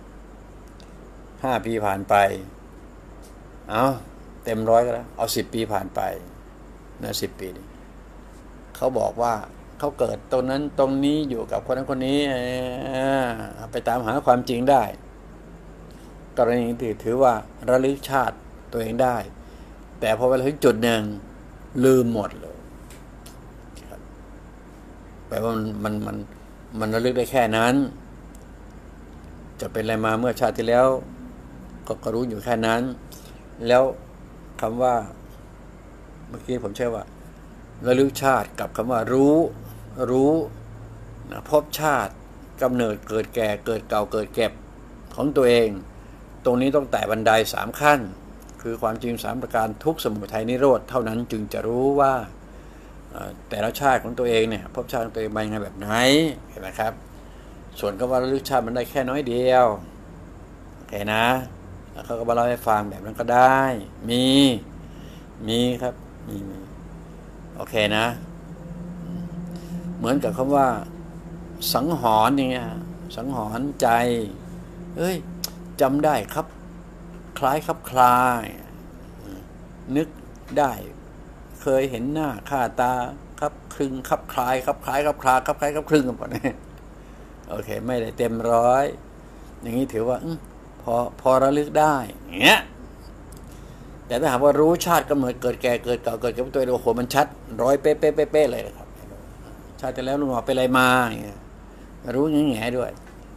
5 ปีผ่านไปเอาเต็ม100ก็แล้วเอา10 ปีผ่านไปนะ10 ปีนี่เขาบอกว่าเขาเกิดตรงนั้นตรงนี้อยู่กับคนนั้นคนนี้ไปตามหาความจริงได้กรณีถือว่าระลึกชาติตัวเองได้แต่พอเวลาถึงจุดหนึ่งลืมหมดเลยแปลว่ามันระลึกได้แค่นั้นจะเป็นอะไรมาเมื่อชาติที่แล้วก็รู้อยู่แค่นั้นแล้วคำว่าเมื่อกี้ผมใช้ว่าระลึกชาติกับคำว่ารู้พบชาติกำเนิดเกิดแก่เกิดเก่าเกิดเก็บของตัวเองตรงนี้ต้องไต่บันได3 ขั้นคือความจริง3 ประการทุกข์สมุทัยนิโรธเท่านั้นจึงจะรู้ว่าแต่ละชาติของตัวเองเนี่ยพบชาติของตัวเองมายังไงแบบไหนเห็นไหมครับส่วนคำว่าระลึกชาติมันได้แค่น้อยเดียวโอเคนะแล้วเขาก็มาเล่าให้ฟังแบบนั้นก็ได้มีครับมีโอเคนะเหมือนกับคำว่าสังหรณ์อย่างเงี้ยสังหรณ์ใจจำได้ครับคล้ายครับคลายนึกได้เคยเห็นหน้าค่าตาครับคลึงครับคลายครับคล้ายครับคลาครับคล้ายครับคลึงกันหมดเนี่ยโอเคไม่ได้เต็ม100อย่างนี้ถือว่าพอระลึกได้อย่างเงี้ยแต่ถ้าหากว่ารู้ชาติกำเนิดเกิดแก่เกิดเก่าเกิดเก็บตัวเองโอ้โหมันชัด100เป๊ะเลยครับชาติที่แล้วลุงหมอเป็นอะไรมาอย่างเงี้ยรู้แง่ๆด้วย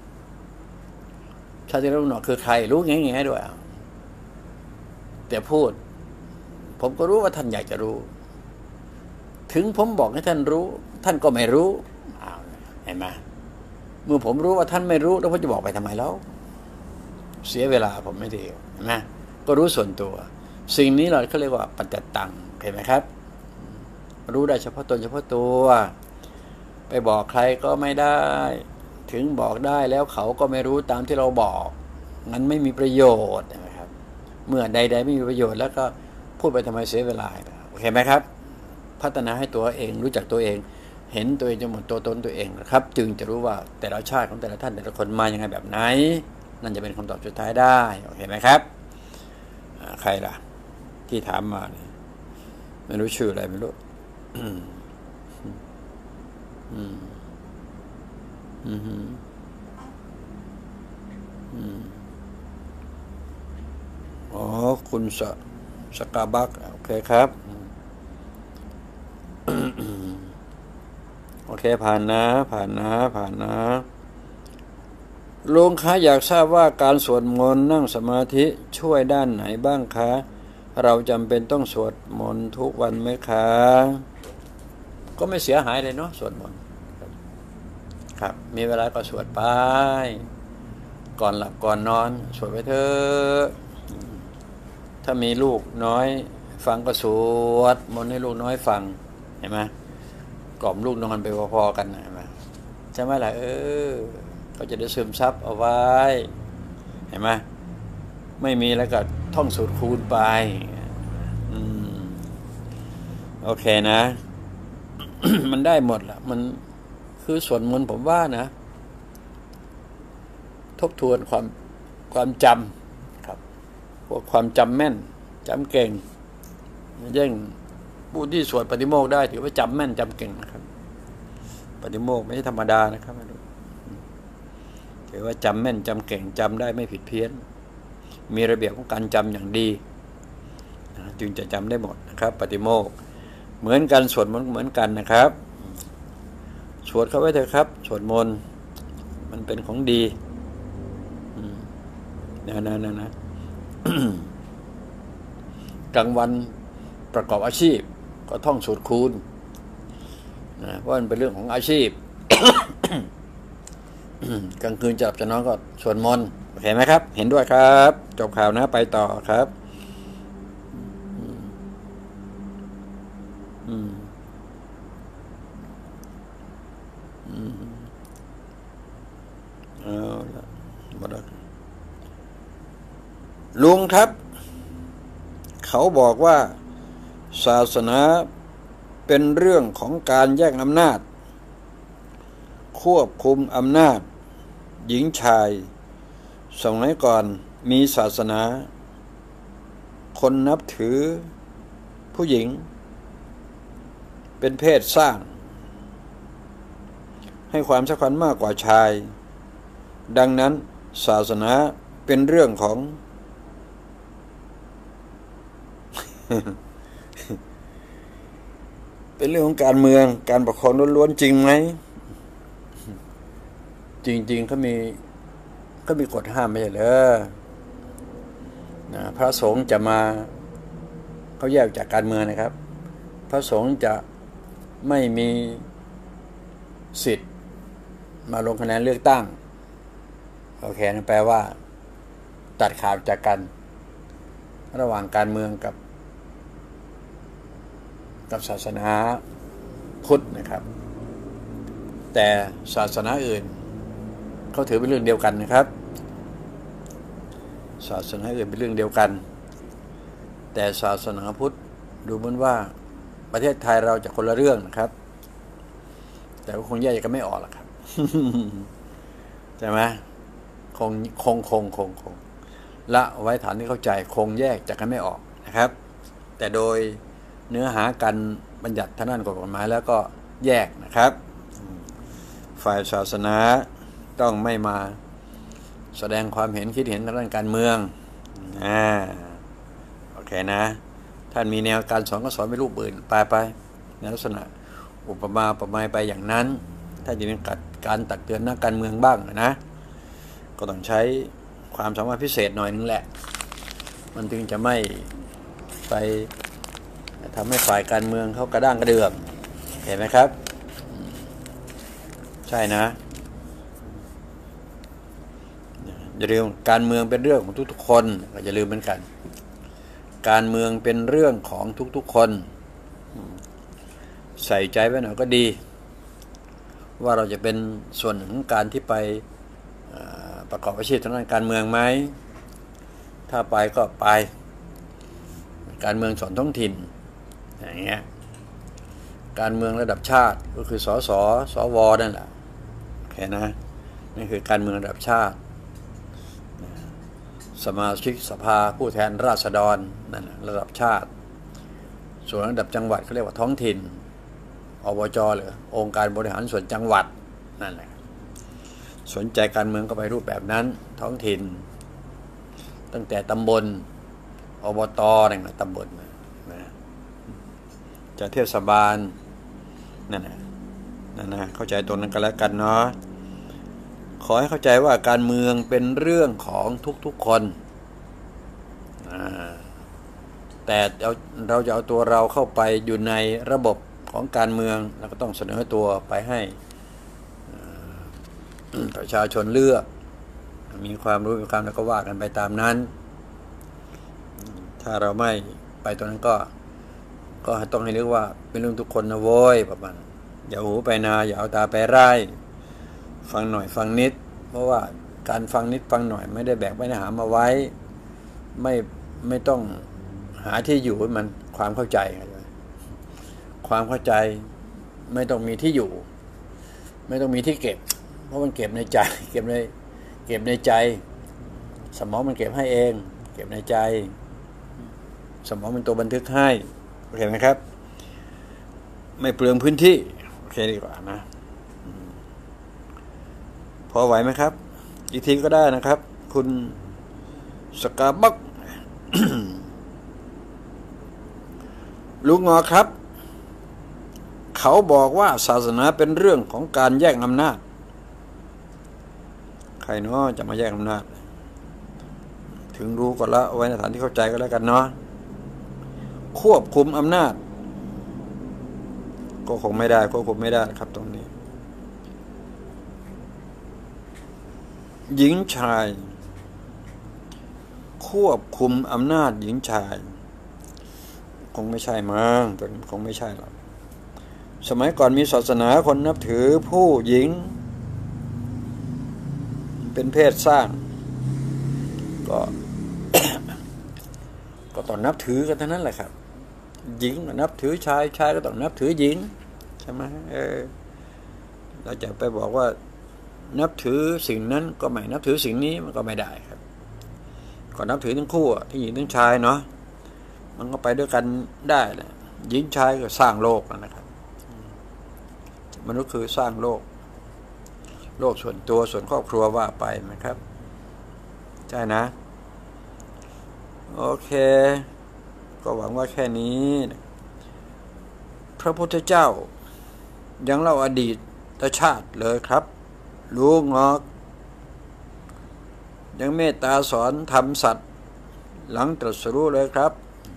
ชาติที่แล้วลุงหมอคือใครรู้แง่ๆด้วยแต่พูดผมก็รู้ว่าท่านอยากจะรู้ถึงผมบอกให้ท่านรู้ท่านก็ไม่รู้เห็นไหมเมื่อผมรู้ว่าท่านไม่รู้แล้วผมจะบอกไปทำไมแล้วเสียเวลาผมไม่ดีเห็นไหมก็รู้ส่วนตัวสิ่งนี้เราเขาเรียกว่าปัจจตังเห็นไหมครับรู้ได้เฉพาะตนเฉพาะตัวไปบอกใครก็ไม่ได้ถึงบอกได้แล้วเขาก็ไม่รู้ตามที่เราบอกงั้นไม่มีประโยชน์นะครับเมื่อใดๆไม่มีประโยชน์แล้วก็พูดไปทำไมเสียเวลาโอเคไหมครับพัฒนาให้ตัวเองรู้จักตัวเองเห็นตัวเองจนหมดตัวตนตัวเองนะครับจึงจะรู้ว่าแต่ละชาติของแต่ละท่านแต่ละคนมายังไงแบบไหนนั่นจะเป็นคำตอบสุดท้ายได้โอเคไหมครับใครล่ะที่ถามมาเนี่ยไม่รู้ชื่ออะไรไม่รู้อ๋อคุณสกาบักโอเคครับโอเคผ่านนะผ่านนะผ่านนะลุงคะอยากทราบว่าการสวดมนต์นั่งสมาธิช่วยด้านไหนบ้างคะเราจำเป็นต้องสวดมนต์ทุกวันไหมคะก็ไม่เสียหายเลยเนาะสวดมนต์ครับมีเวลาก็สวดไปก่อนหลับก่อนนอนสวดไปเถอะถ้ามีลูกน้อยฟังก็สวดมนต์ให้ลูกน้อยฟังเห็นไหมกล่อมลูกนอนไปพอๆกันเห็นไหมใช่ไหมล่ะก็จะได้ซึมซับเอาไว้เห็นไหมไม่มีแล้วก็ท่องสูตรคูณไปโอเคนะ มันได้หมดละมันคือสวดมนต์ผมว่านะทบทวนความจำครับพวกความจำแม่นจำเก่งยิ่งผู้ที่สวดปฏิโมกข์ได้ถือว่าจำแม่นจำเก่งนะครับปฏิโมกข์ไม่ใช่ธรรมดานะครับถือว่าจำแม่นจำเก่งจำได้ไม่ผิดเพี้ยนมีระเบียบของการจำอย่างดีจึงจะจำได้หมดนะครับปฏิโมกข์เหมือนกันสวดมนต์เหมือนกันนะครับสวดเข้าไว้เถอะครับสวดมนต์มันเป็นของดีนะ กลางวันประกอบอาชีพก็ท่องสูตรคูณนะเพราะมันเป็นเรื่องของอาชีพ กลางคืนจะหลับจะนอนก็สวดมนต์โอเคไหมครับเห็นด้วยครับจบข่าวนะไปต่อครับลุงครับเขาบอกว่าศาสนาเป็นเรื่องของการแย่งอำนาจควบคุมอำนาจหญิงชายสมัยก่อนมีศาสนาคนนับถือผู้หญิงเป็นเพศสร้างให้ความสำคัญมากกว่าชายดังนั้นศาสนาเป็นเรื่องของ เป็นเรื่องของการเมืองการปกครองล้วนๆจริงไหมจริงๆเขามีกฎห้ามไม่ใช่เหรอนะพระสงฆ์จะมาเขาแยกจากการเมืองนะครับพระสงฆ์จะไม่มีสิทธิ์มาลงคะแนนเลือกตั้งโอเคนั่นแปลว่าตัดขาดจากกันระหว่างการเมืองกับศาสนาพุทธนะครับแต่ศาสนาอื่นเขาถือเป็นเรื่องเดียวกันนะครับศาสนาอื่นเป็นเรื่องเดียวกันแต่ศาสนาพุทธดูเหมือนว่าประเทศไทยเราจะคนละเรื่องนะครับแต่ก็คงแยกกันไม่ออกหรอกครับ ใช่ไหมคงละไว้ฐานที่เข้าใจคงแยกจากกันไม่ออกนะครับแต่โดยเนื้อหาการบัญญัติทางด้านกฎหมายแล้วก็แยกนะครับฝ่ายศาสนาต้องไม่มาแสดงความเห็นคิดเห็นทางด้านการเมืองโอเคนะท่านมีแนวการสอนก็สอนไปรูปอื่นไปในลักษณะอุปมาอุปไมยไปอย่างนั้นถ้าจะเป็นการตักเตือนนักการเมืองบ้างนะก็ต้องใช้ความสามารถพิเศษหน่อยนึงแหละมันถึงจะไม่ไปทำให้ฝ่ายการเมืองเขากระด้างกระเดื่องเห็นไหมครับใช่นะอย่าลืมการเมืองเป็นเรื่องของทุกๆคนก็อย่าลืมเหมือนกันการเมืองเป็นเรื่องของทุกๆคนใส่ใจไว้หน่อยก็ดีว่าเราจะเป็นส่วนหนึ่งของการที่ไปประกอบอาชีพทางด้านการเมืองไหมถ้าไปก็ไปการเมืองส่วนท้องถิ่นอย่างเงี้ยการเมืองระดับชาติก็คือสวนั่นแหละโอเคนะนี่คือการเมืองระดับชาติสมาชิกสภาผู้แทนราษฎรนั่นแหละระดับชาติส่วนระดับจังหวัดเขาเรียกว่าท้องถิ่นอบจหรือองค์การบริหารส่วนจังหวัดนั่นแหละสนใจการเมืองก็ไปรูปแบบนั้นท้องถิ่นตั้งแต่ตำบลอบตนั่นแหละตำบลนะจะเทศบาลนั่นแหละนะเข้าใจตรงนั้นกันแล้วกันเนาะขอให้เข้าใจว่าการเมืองเป็นเรื่องของทุกๆคนแต่เราจะเอาตัวเราเข้าไปอยู่ในระบบของการเมืองเราก็ต้องเสนอตัวไปให้ประชาชนเลือกมีความรู้มีความแล้วก็ว่ากันไปตามนั้นถ้าเราไม่ไปตรงนั้นก็ต้องให้เรียกว่าเป็นเรื่องทุกคนนะโว้ยประมาณอย่าหูไปนาอย่าเอาตาไปไร่ฟังหน่อยฟังนิดเพราะว่าการฟังนิดฟังหน่อยไม่ได้แบกไม่ได้หามาไว้ไม่ต้องหาที่อยู่มันความเข้าใจความเข้าใจไม่ต้องมีที่อยู่ไม่ต้องมีที่เก็บเพราะมันเก็บในใจเก็บในใจสมองมันเก็บให้เองเก็บในใจสมองเป็นตัวบันทึกให้โอเคไหมครับไม่เปลืองพื้นที่โอเคดีกว่านะพอไหวไหมครับอีกทีก็ได้นะครับคุณสกาบัก ลุงงอครับเขาบอกว่าศาสนาเป็นเรื่องของการแย่งอำนาจใครเนาะจะมาแย่งอำนาจถึงรู้ก็ละไว้ในฐานที่เข้าใจก็แล้วกันเนาะควบคุมอำนาจก็คงไม่ได้ควบคุมไม่ได้ครับตรงนี้หญิงชายควบคุมอำนาจหญิงชายคงไม่ใช่มั้งตัวนี้คงไม่ใช่หรอกสมัยก่อนมีศาสนาคนนับถือผู้หญิงเป็นเพศสร้างก็ ก็ต้องนับถือกันทั้งนั้นแหละครับหญิงก็นับถือชายชายก็ต้องนับถือหญิงใช่ไหมเราจะไปบอกว่านับถือสิ่งนั้นก็ไม่นับถือสิ่งนี้มันก็ไม่ได้ครับก็นับถือทั้งคู่ทั้งหญิงทั้งชายเนาะมันก็ไปด้วยกันได้แหละหญิงชายก็สร้างโลกนะครับมนุษย์คือสร้างโลกส่วนตัวส่วนครอบครัวว่าไปนะครับใช่นะโอเคก็หวังว่าแค่นี้พระพุทธเจ้ายังเล่าอดีตชาติเลยครับรู้งอกยังเมตตาสอนทำสัตว์หลังตรัสรู้เลยครับ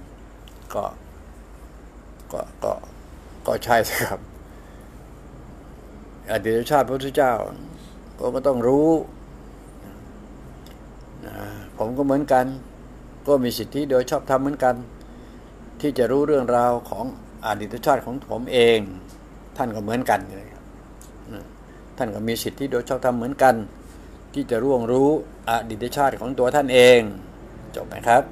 ก็ใช่ครับอดีตชาติพระพุทธเจ้าก็ต้องรู้ผมก็เหมือนกันก็มีสิทธิโดยชอบธรรมเหมือนกันที่จะรู้เรื่องราวของอดีตชาติของผมเองท่านก็เหมือนกันเลยครับท่านก็มีสิทธิโดยชอบธรรมเหมือนกันที่จะร่วงรู้อดีตชาติของตัวท่านเองจบไหมครับ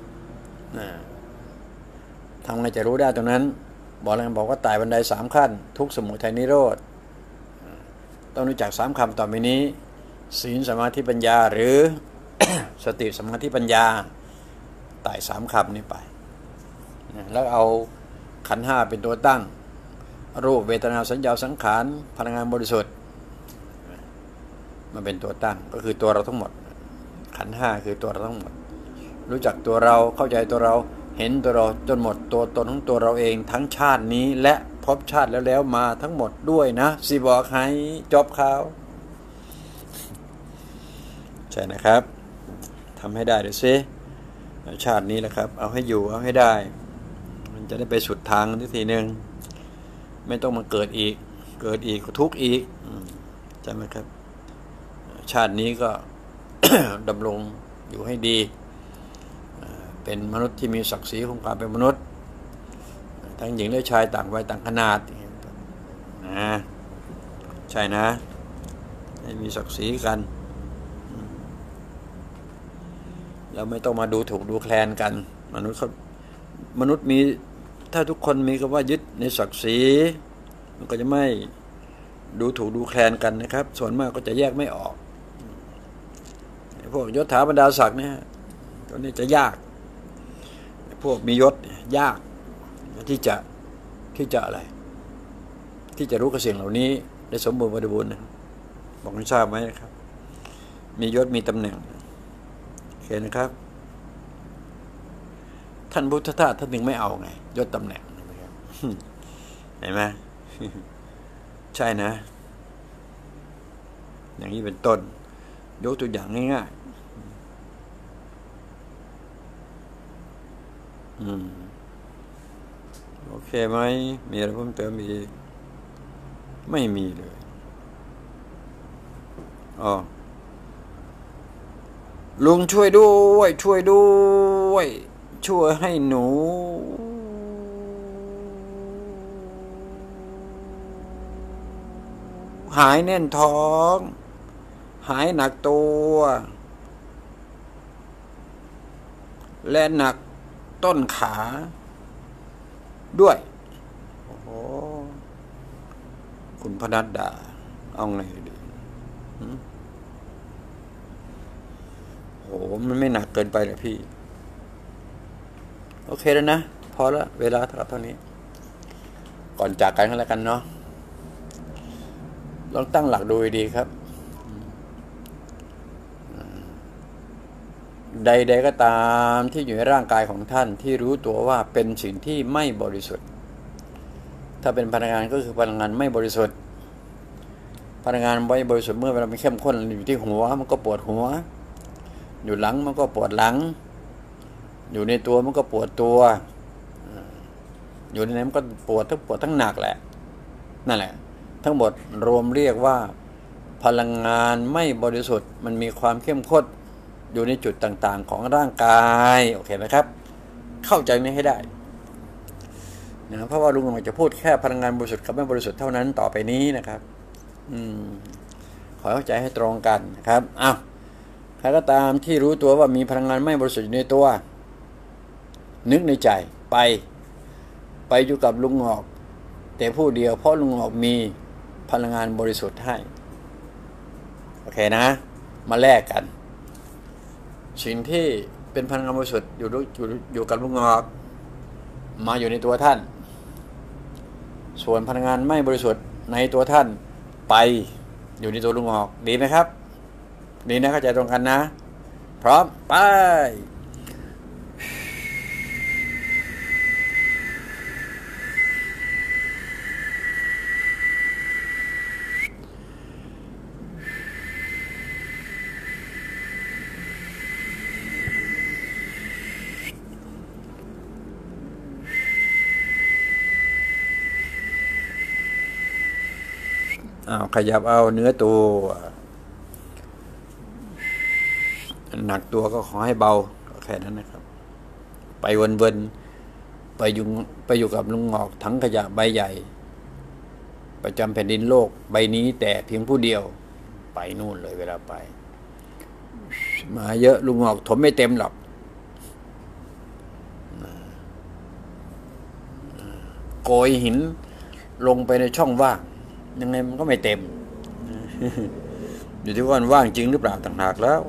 ทำไงจะรู้ได้ตรงนั้นบอกว่าไต่บันได3 ขั้นทุกข์สมุทัยนิโรธต้องรู้จัก3 คำต่อไปนี้ศีลสมาธิปัญญาหรือ สติสมาธิปัญญาไต่3 คำนี้ไปแล้วเอาขันธ์ 5เป็นตัวตั้งรูปเวทนาสัญญาสังขารพลังงานบริสุทธิ์มันเป็นตัวตั้งก็คือตัวเราทั้งหมดขันธ์ 5คือตัวเราทั้งหมดรู้จักตัวเราเข้าใจตัวเราเห็นตัวเราจนหมดตัวตนของตัวเราเองทั้งชาตินี้และพบชาติแล้วมาทั้งหมดด้วยนะสิบอกให้จบข่าวใช่นะครับทำให้ได้ดูสิชาตินี้แหละครับเอาให้อยู่เอาให้ได้มันจะได้ไปสุดทางทีนึงไม่ต้องมาเกิดอีกก็ทุกข์อีกใช่ไหมครับชาตินี้ก็ ดำรงอยู่ให้ดีเป็นมนุษย์ที่มีศักดิ์ศรีของความเป็นมนุษย์ทั้งหญิงและชายต่างวัยต่างขนาดนะใช่นะให้มีศักดิ์ศรีกันเราไม่ต้องมาดูถูกดูแคลนกันมนุษย์มีถ้าทุกคนมีคำว่ายึดในศักดิ์ศรีมันก็จะไม่ดูถูกดูแคลนกันนะครับส่วนมากก็จะแยกไม่ออกพวกยศถาบรรดาศักดิ์เนี่ยตัวนี้จะยากพวกมียศยากที่จะอะไรที่จะรู้กับสิ่งเหล่านี้ได้สมบูรณ์บริบูรณ์นะบอกให้ทราบไหมครับมียศมีตำแหน่งโอเคนะครับท่านพุทธทาสท่านถึงไม่เอาไงยศตำแหน่งเห็นไหมใช่นะ อย่างนี้เป็นต้นยกตัวอย่างง่ายๆโอเคไหมมีอะไรเพิ่มเติมอีกไม่มีเลยอ๋อลุงช่วยด้วยช่วยให้หนูหายแน่นท้องหายหนักตัวและหนักต้นขาด้วยโอ้โหคุณพนัดดาเอาไงดีโอ้มันไม่หนักเกินไปเลยพี่โอเคแล้วนะพอแล้วเวลาเท่านี้ก่อนจากกันก็แล้วกันเนาะลองตั้งหลักดูดีครับใดๆก็ตามที่อยู่ในร่างกายของท่านที่รู้ตัวว่าเป็นสิ่งที่ไม่บริสุทธิ์ถ้าเป็นพลังงานก็คือพลังงานไม่บริสุทธิ์พลังงานไม่บริสุทธิ์เมื่อเวลามันเข้มข้นอยู่ที่หัวมันก็ปวดหัวอยู่หลังมันก็ปวดหลังอยู่ในตัวมันก็ปวดตัวอยู่ในนั้นมันก็ปวดทั้งหนักแหละนั่นแหละทั้งหมดรวมเรียกว่าพลังงานไม่บริสุทธิ์มันมีความเข้มข้นอยู่ในจุดต่างๆของร่างกายโอเคไหมครับเข้าใจนี้ให้ได้นะเพราะว่าลุงกำลังจะพูดแค่พลังงานบริสุทธิ์กับไม่บริสุทธิ์เท่านั้นต่อไปนี้นะครับขอเข้าใจให้ตรงกันนะครับอ้าวใครก็ตามที่รู้ตัวว่ามีพลังงานไม่บริสุทธิ์อยู่ในตัวนึกในใจไปอยู่กับลุงหงอกแต่ผู้เดียวเพราะลุงหงอกมีพลังงานบริสุทธิ์ให้โอเคนะมาแลกกันสิ่งที่เป็นพลังงานบริสุทธิ์อยู่กับลุงหงอกมาอยู่ในตัวท่านส่วนพลังงานไม่บริสุทธิ์ในตัวท่านไปอยู่ในตัวลุงหงอกดีไหมครับดีนะเข้าใจตรงกันนะพร้อมไปขยับเอาเนื้อตัวหนักตัวก็ขอให้เบาแค่นั้นนะครับไปวนๆไปอยู่กับลุงหงอกถังขยะใบใหญ่ประจำแผ่นดินโลกใบนี้แต่เพียงผู้เดียวไปนู่นเลยเวลาไปมาเยอะลุงหงอกถมไม่เต็มหรอกโกยหินลงไปในช่องว่างยังไงมันก็ไม่เต็มอยู่ที่ว่ามันว่างจริงหรือเปล่าต่างหากแล้ว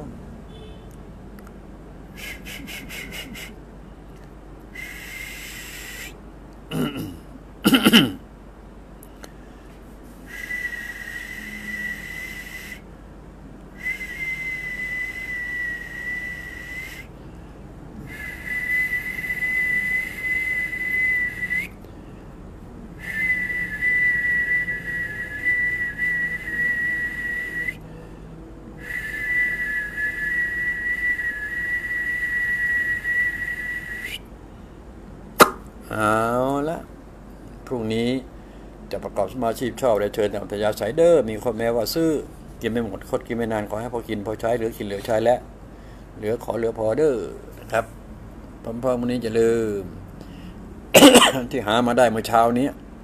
เอาละพรุ่งนี้จะประกอบสมาชีพชอบเลยเชิญแต่อัธยาศัยเด้อมีคนแม้ว่าซื้อกินไม่หมดคดกินไม่นานขอให้พอกินพอใช้เหลือกินเหลือใช้และเหลือพอเด้อนะครับพร้อมๆวันนี้จะลืม ที่หามาได้เมื่อเช้านี้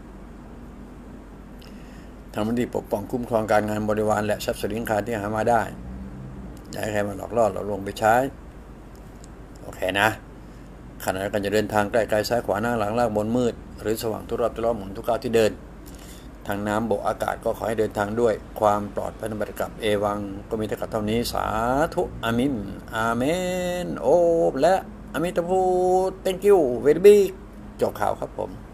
ทำหน้าที่ปกป้องคุ้มครองการงานบริวารและทรัพย์สินคารที่หามาได้อย่าให้ใครมาหลอกล่อเราลวงไปใช้โอเคนะขณะการจะเดินทางใกล้ๆซ้ายขวาหน้าหลังล่างบนมืดหรือสว่างทุกรอบหมุนทุกก้าวที่เดินทางน้ำบกอากาศก็ขอให้เดินทางด้วยความปลอดภัยในบรรยากาศเอวังก็มีแต่กับเท่านี้สาธุอามินอาเมนโอและอามิตาพู thank you very big จบข่าวครับผม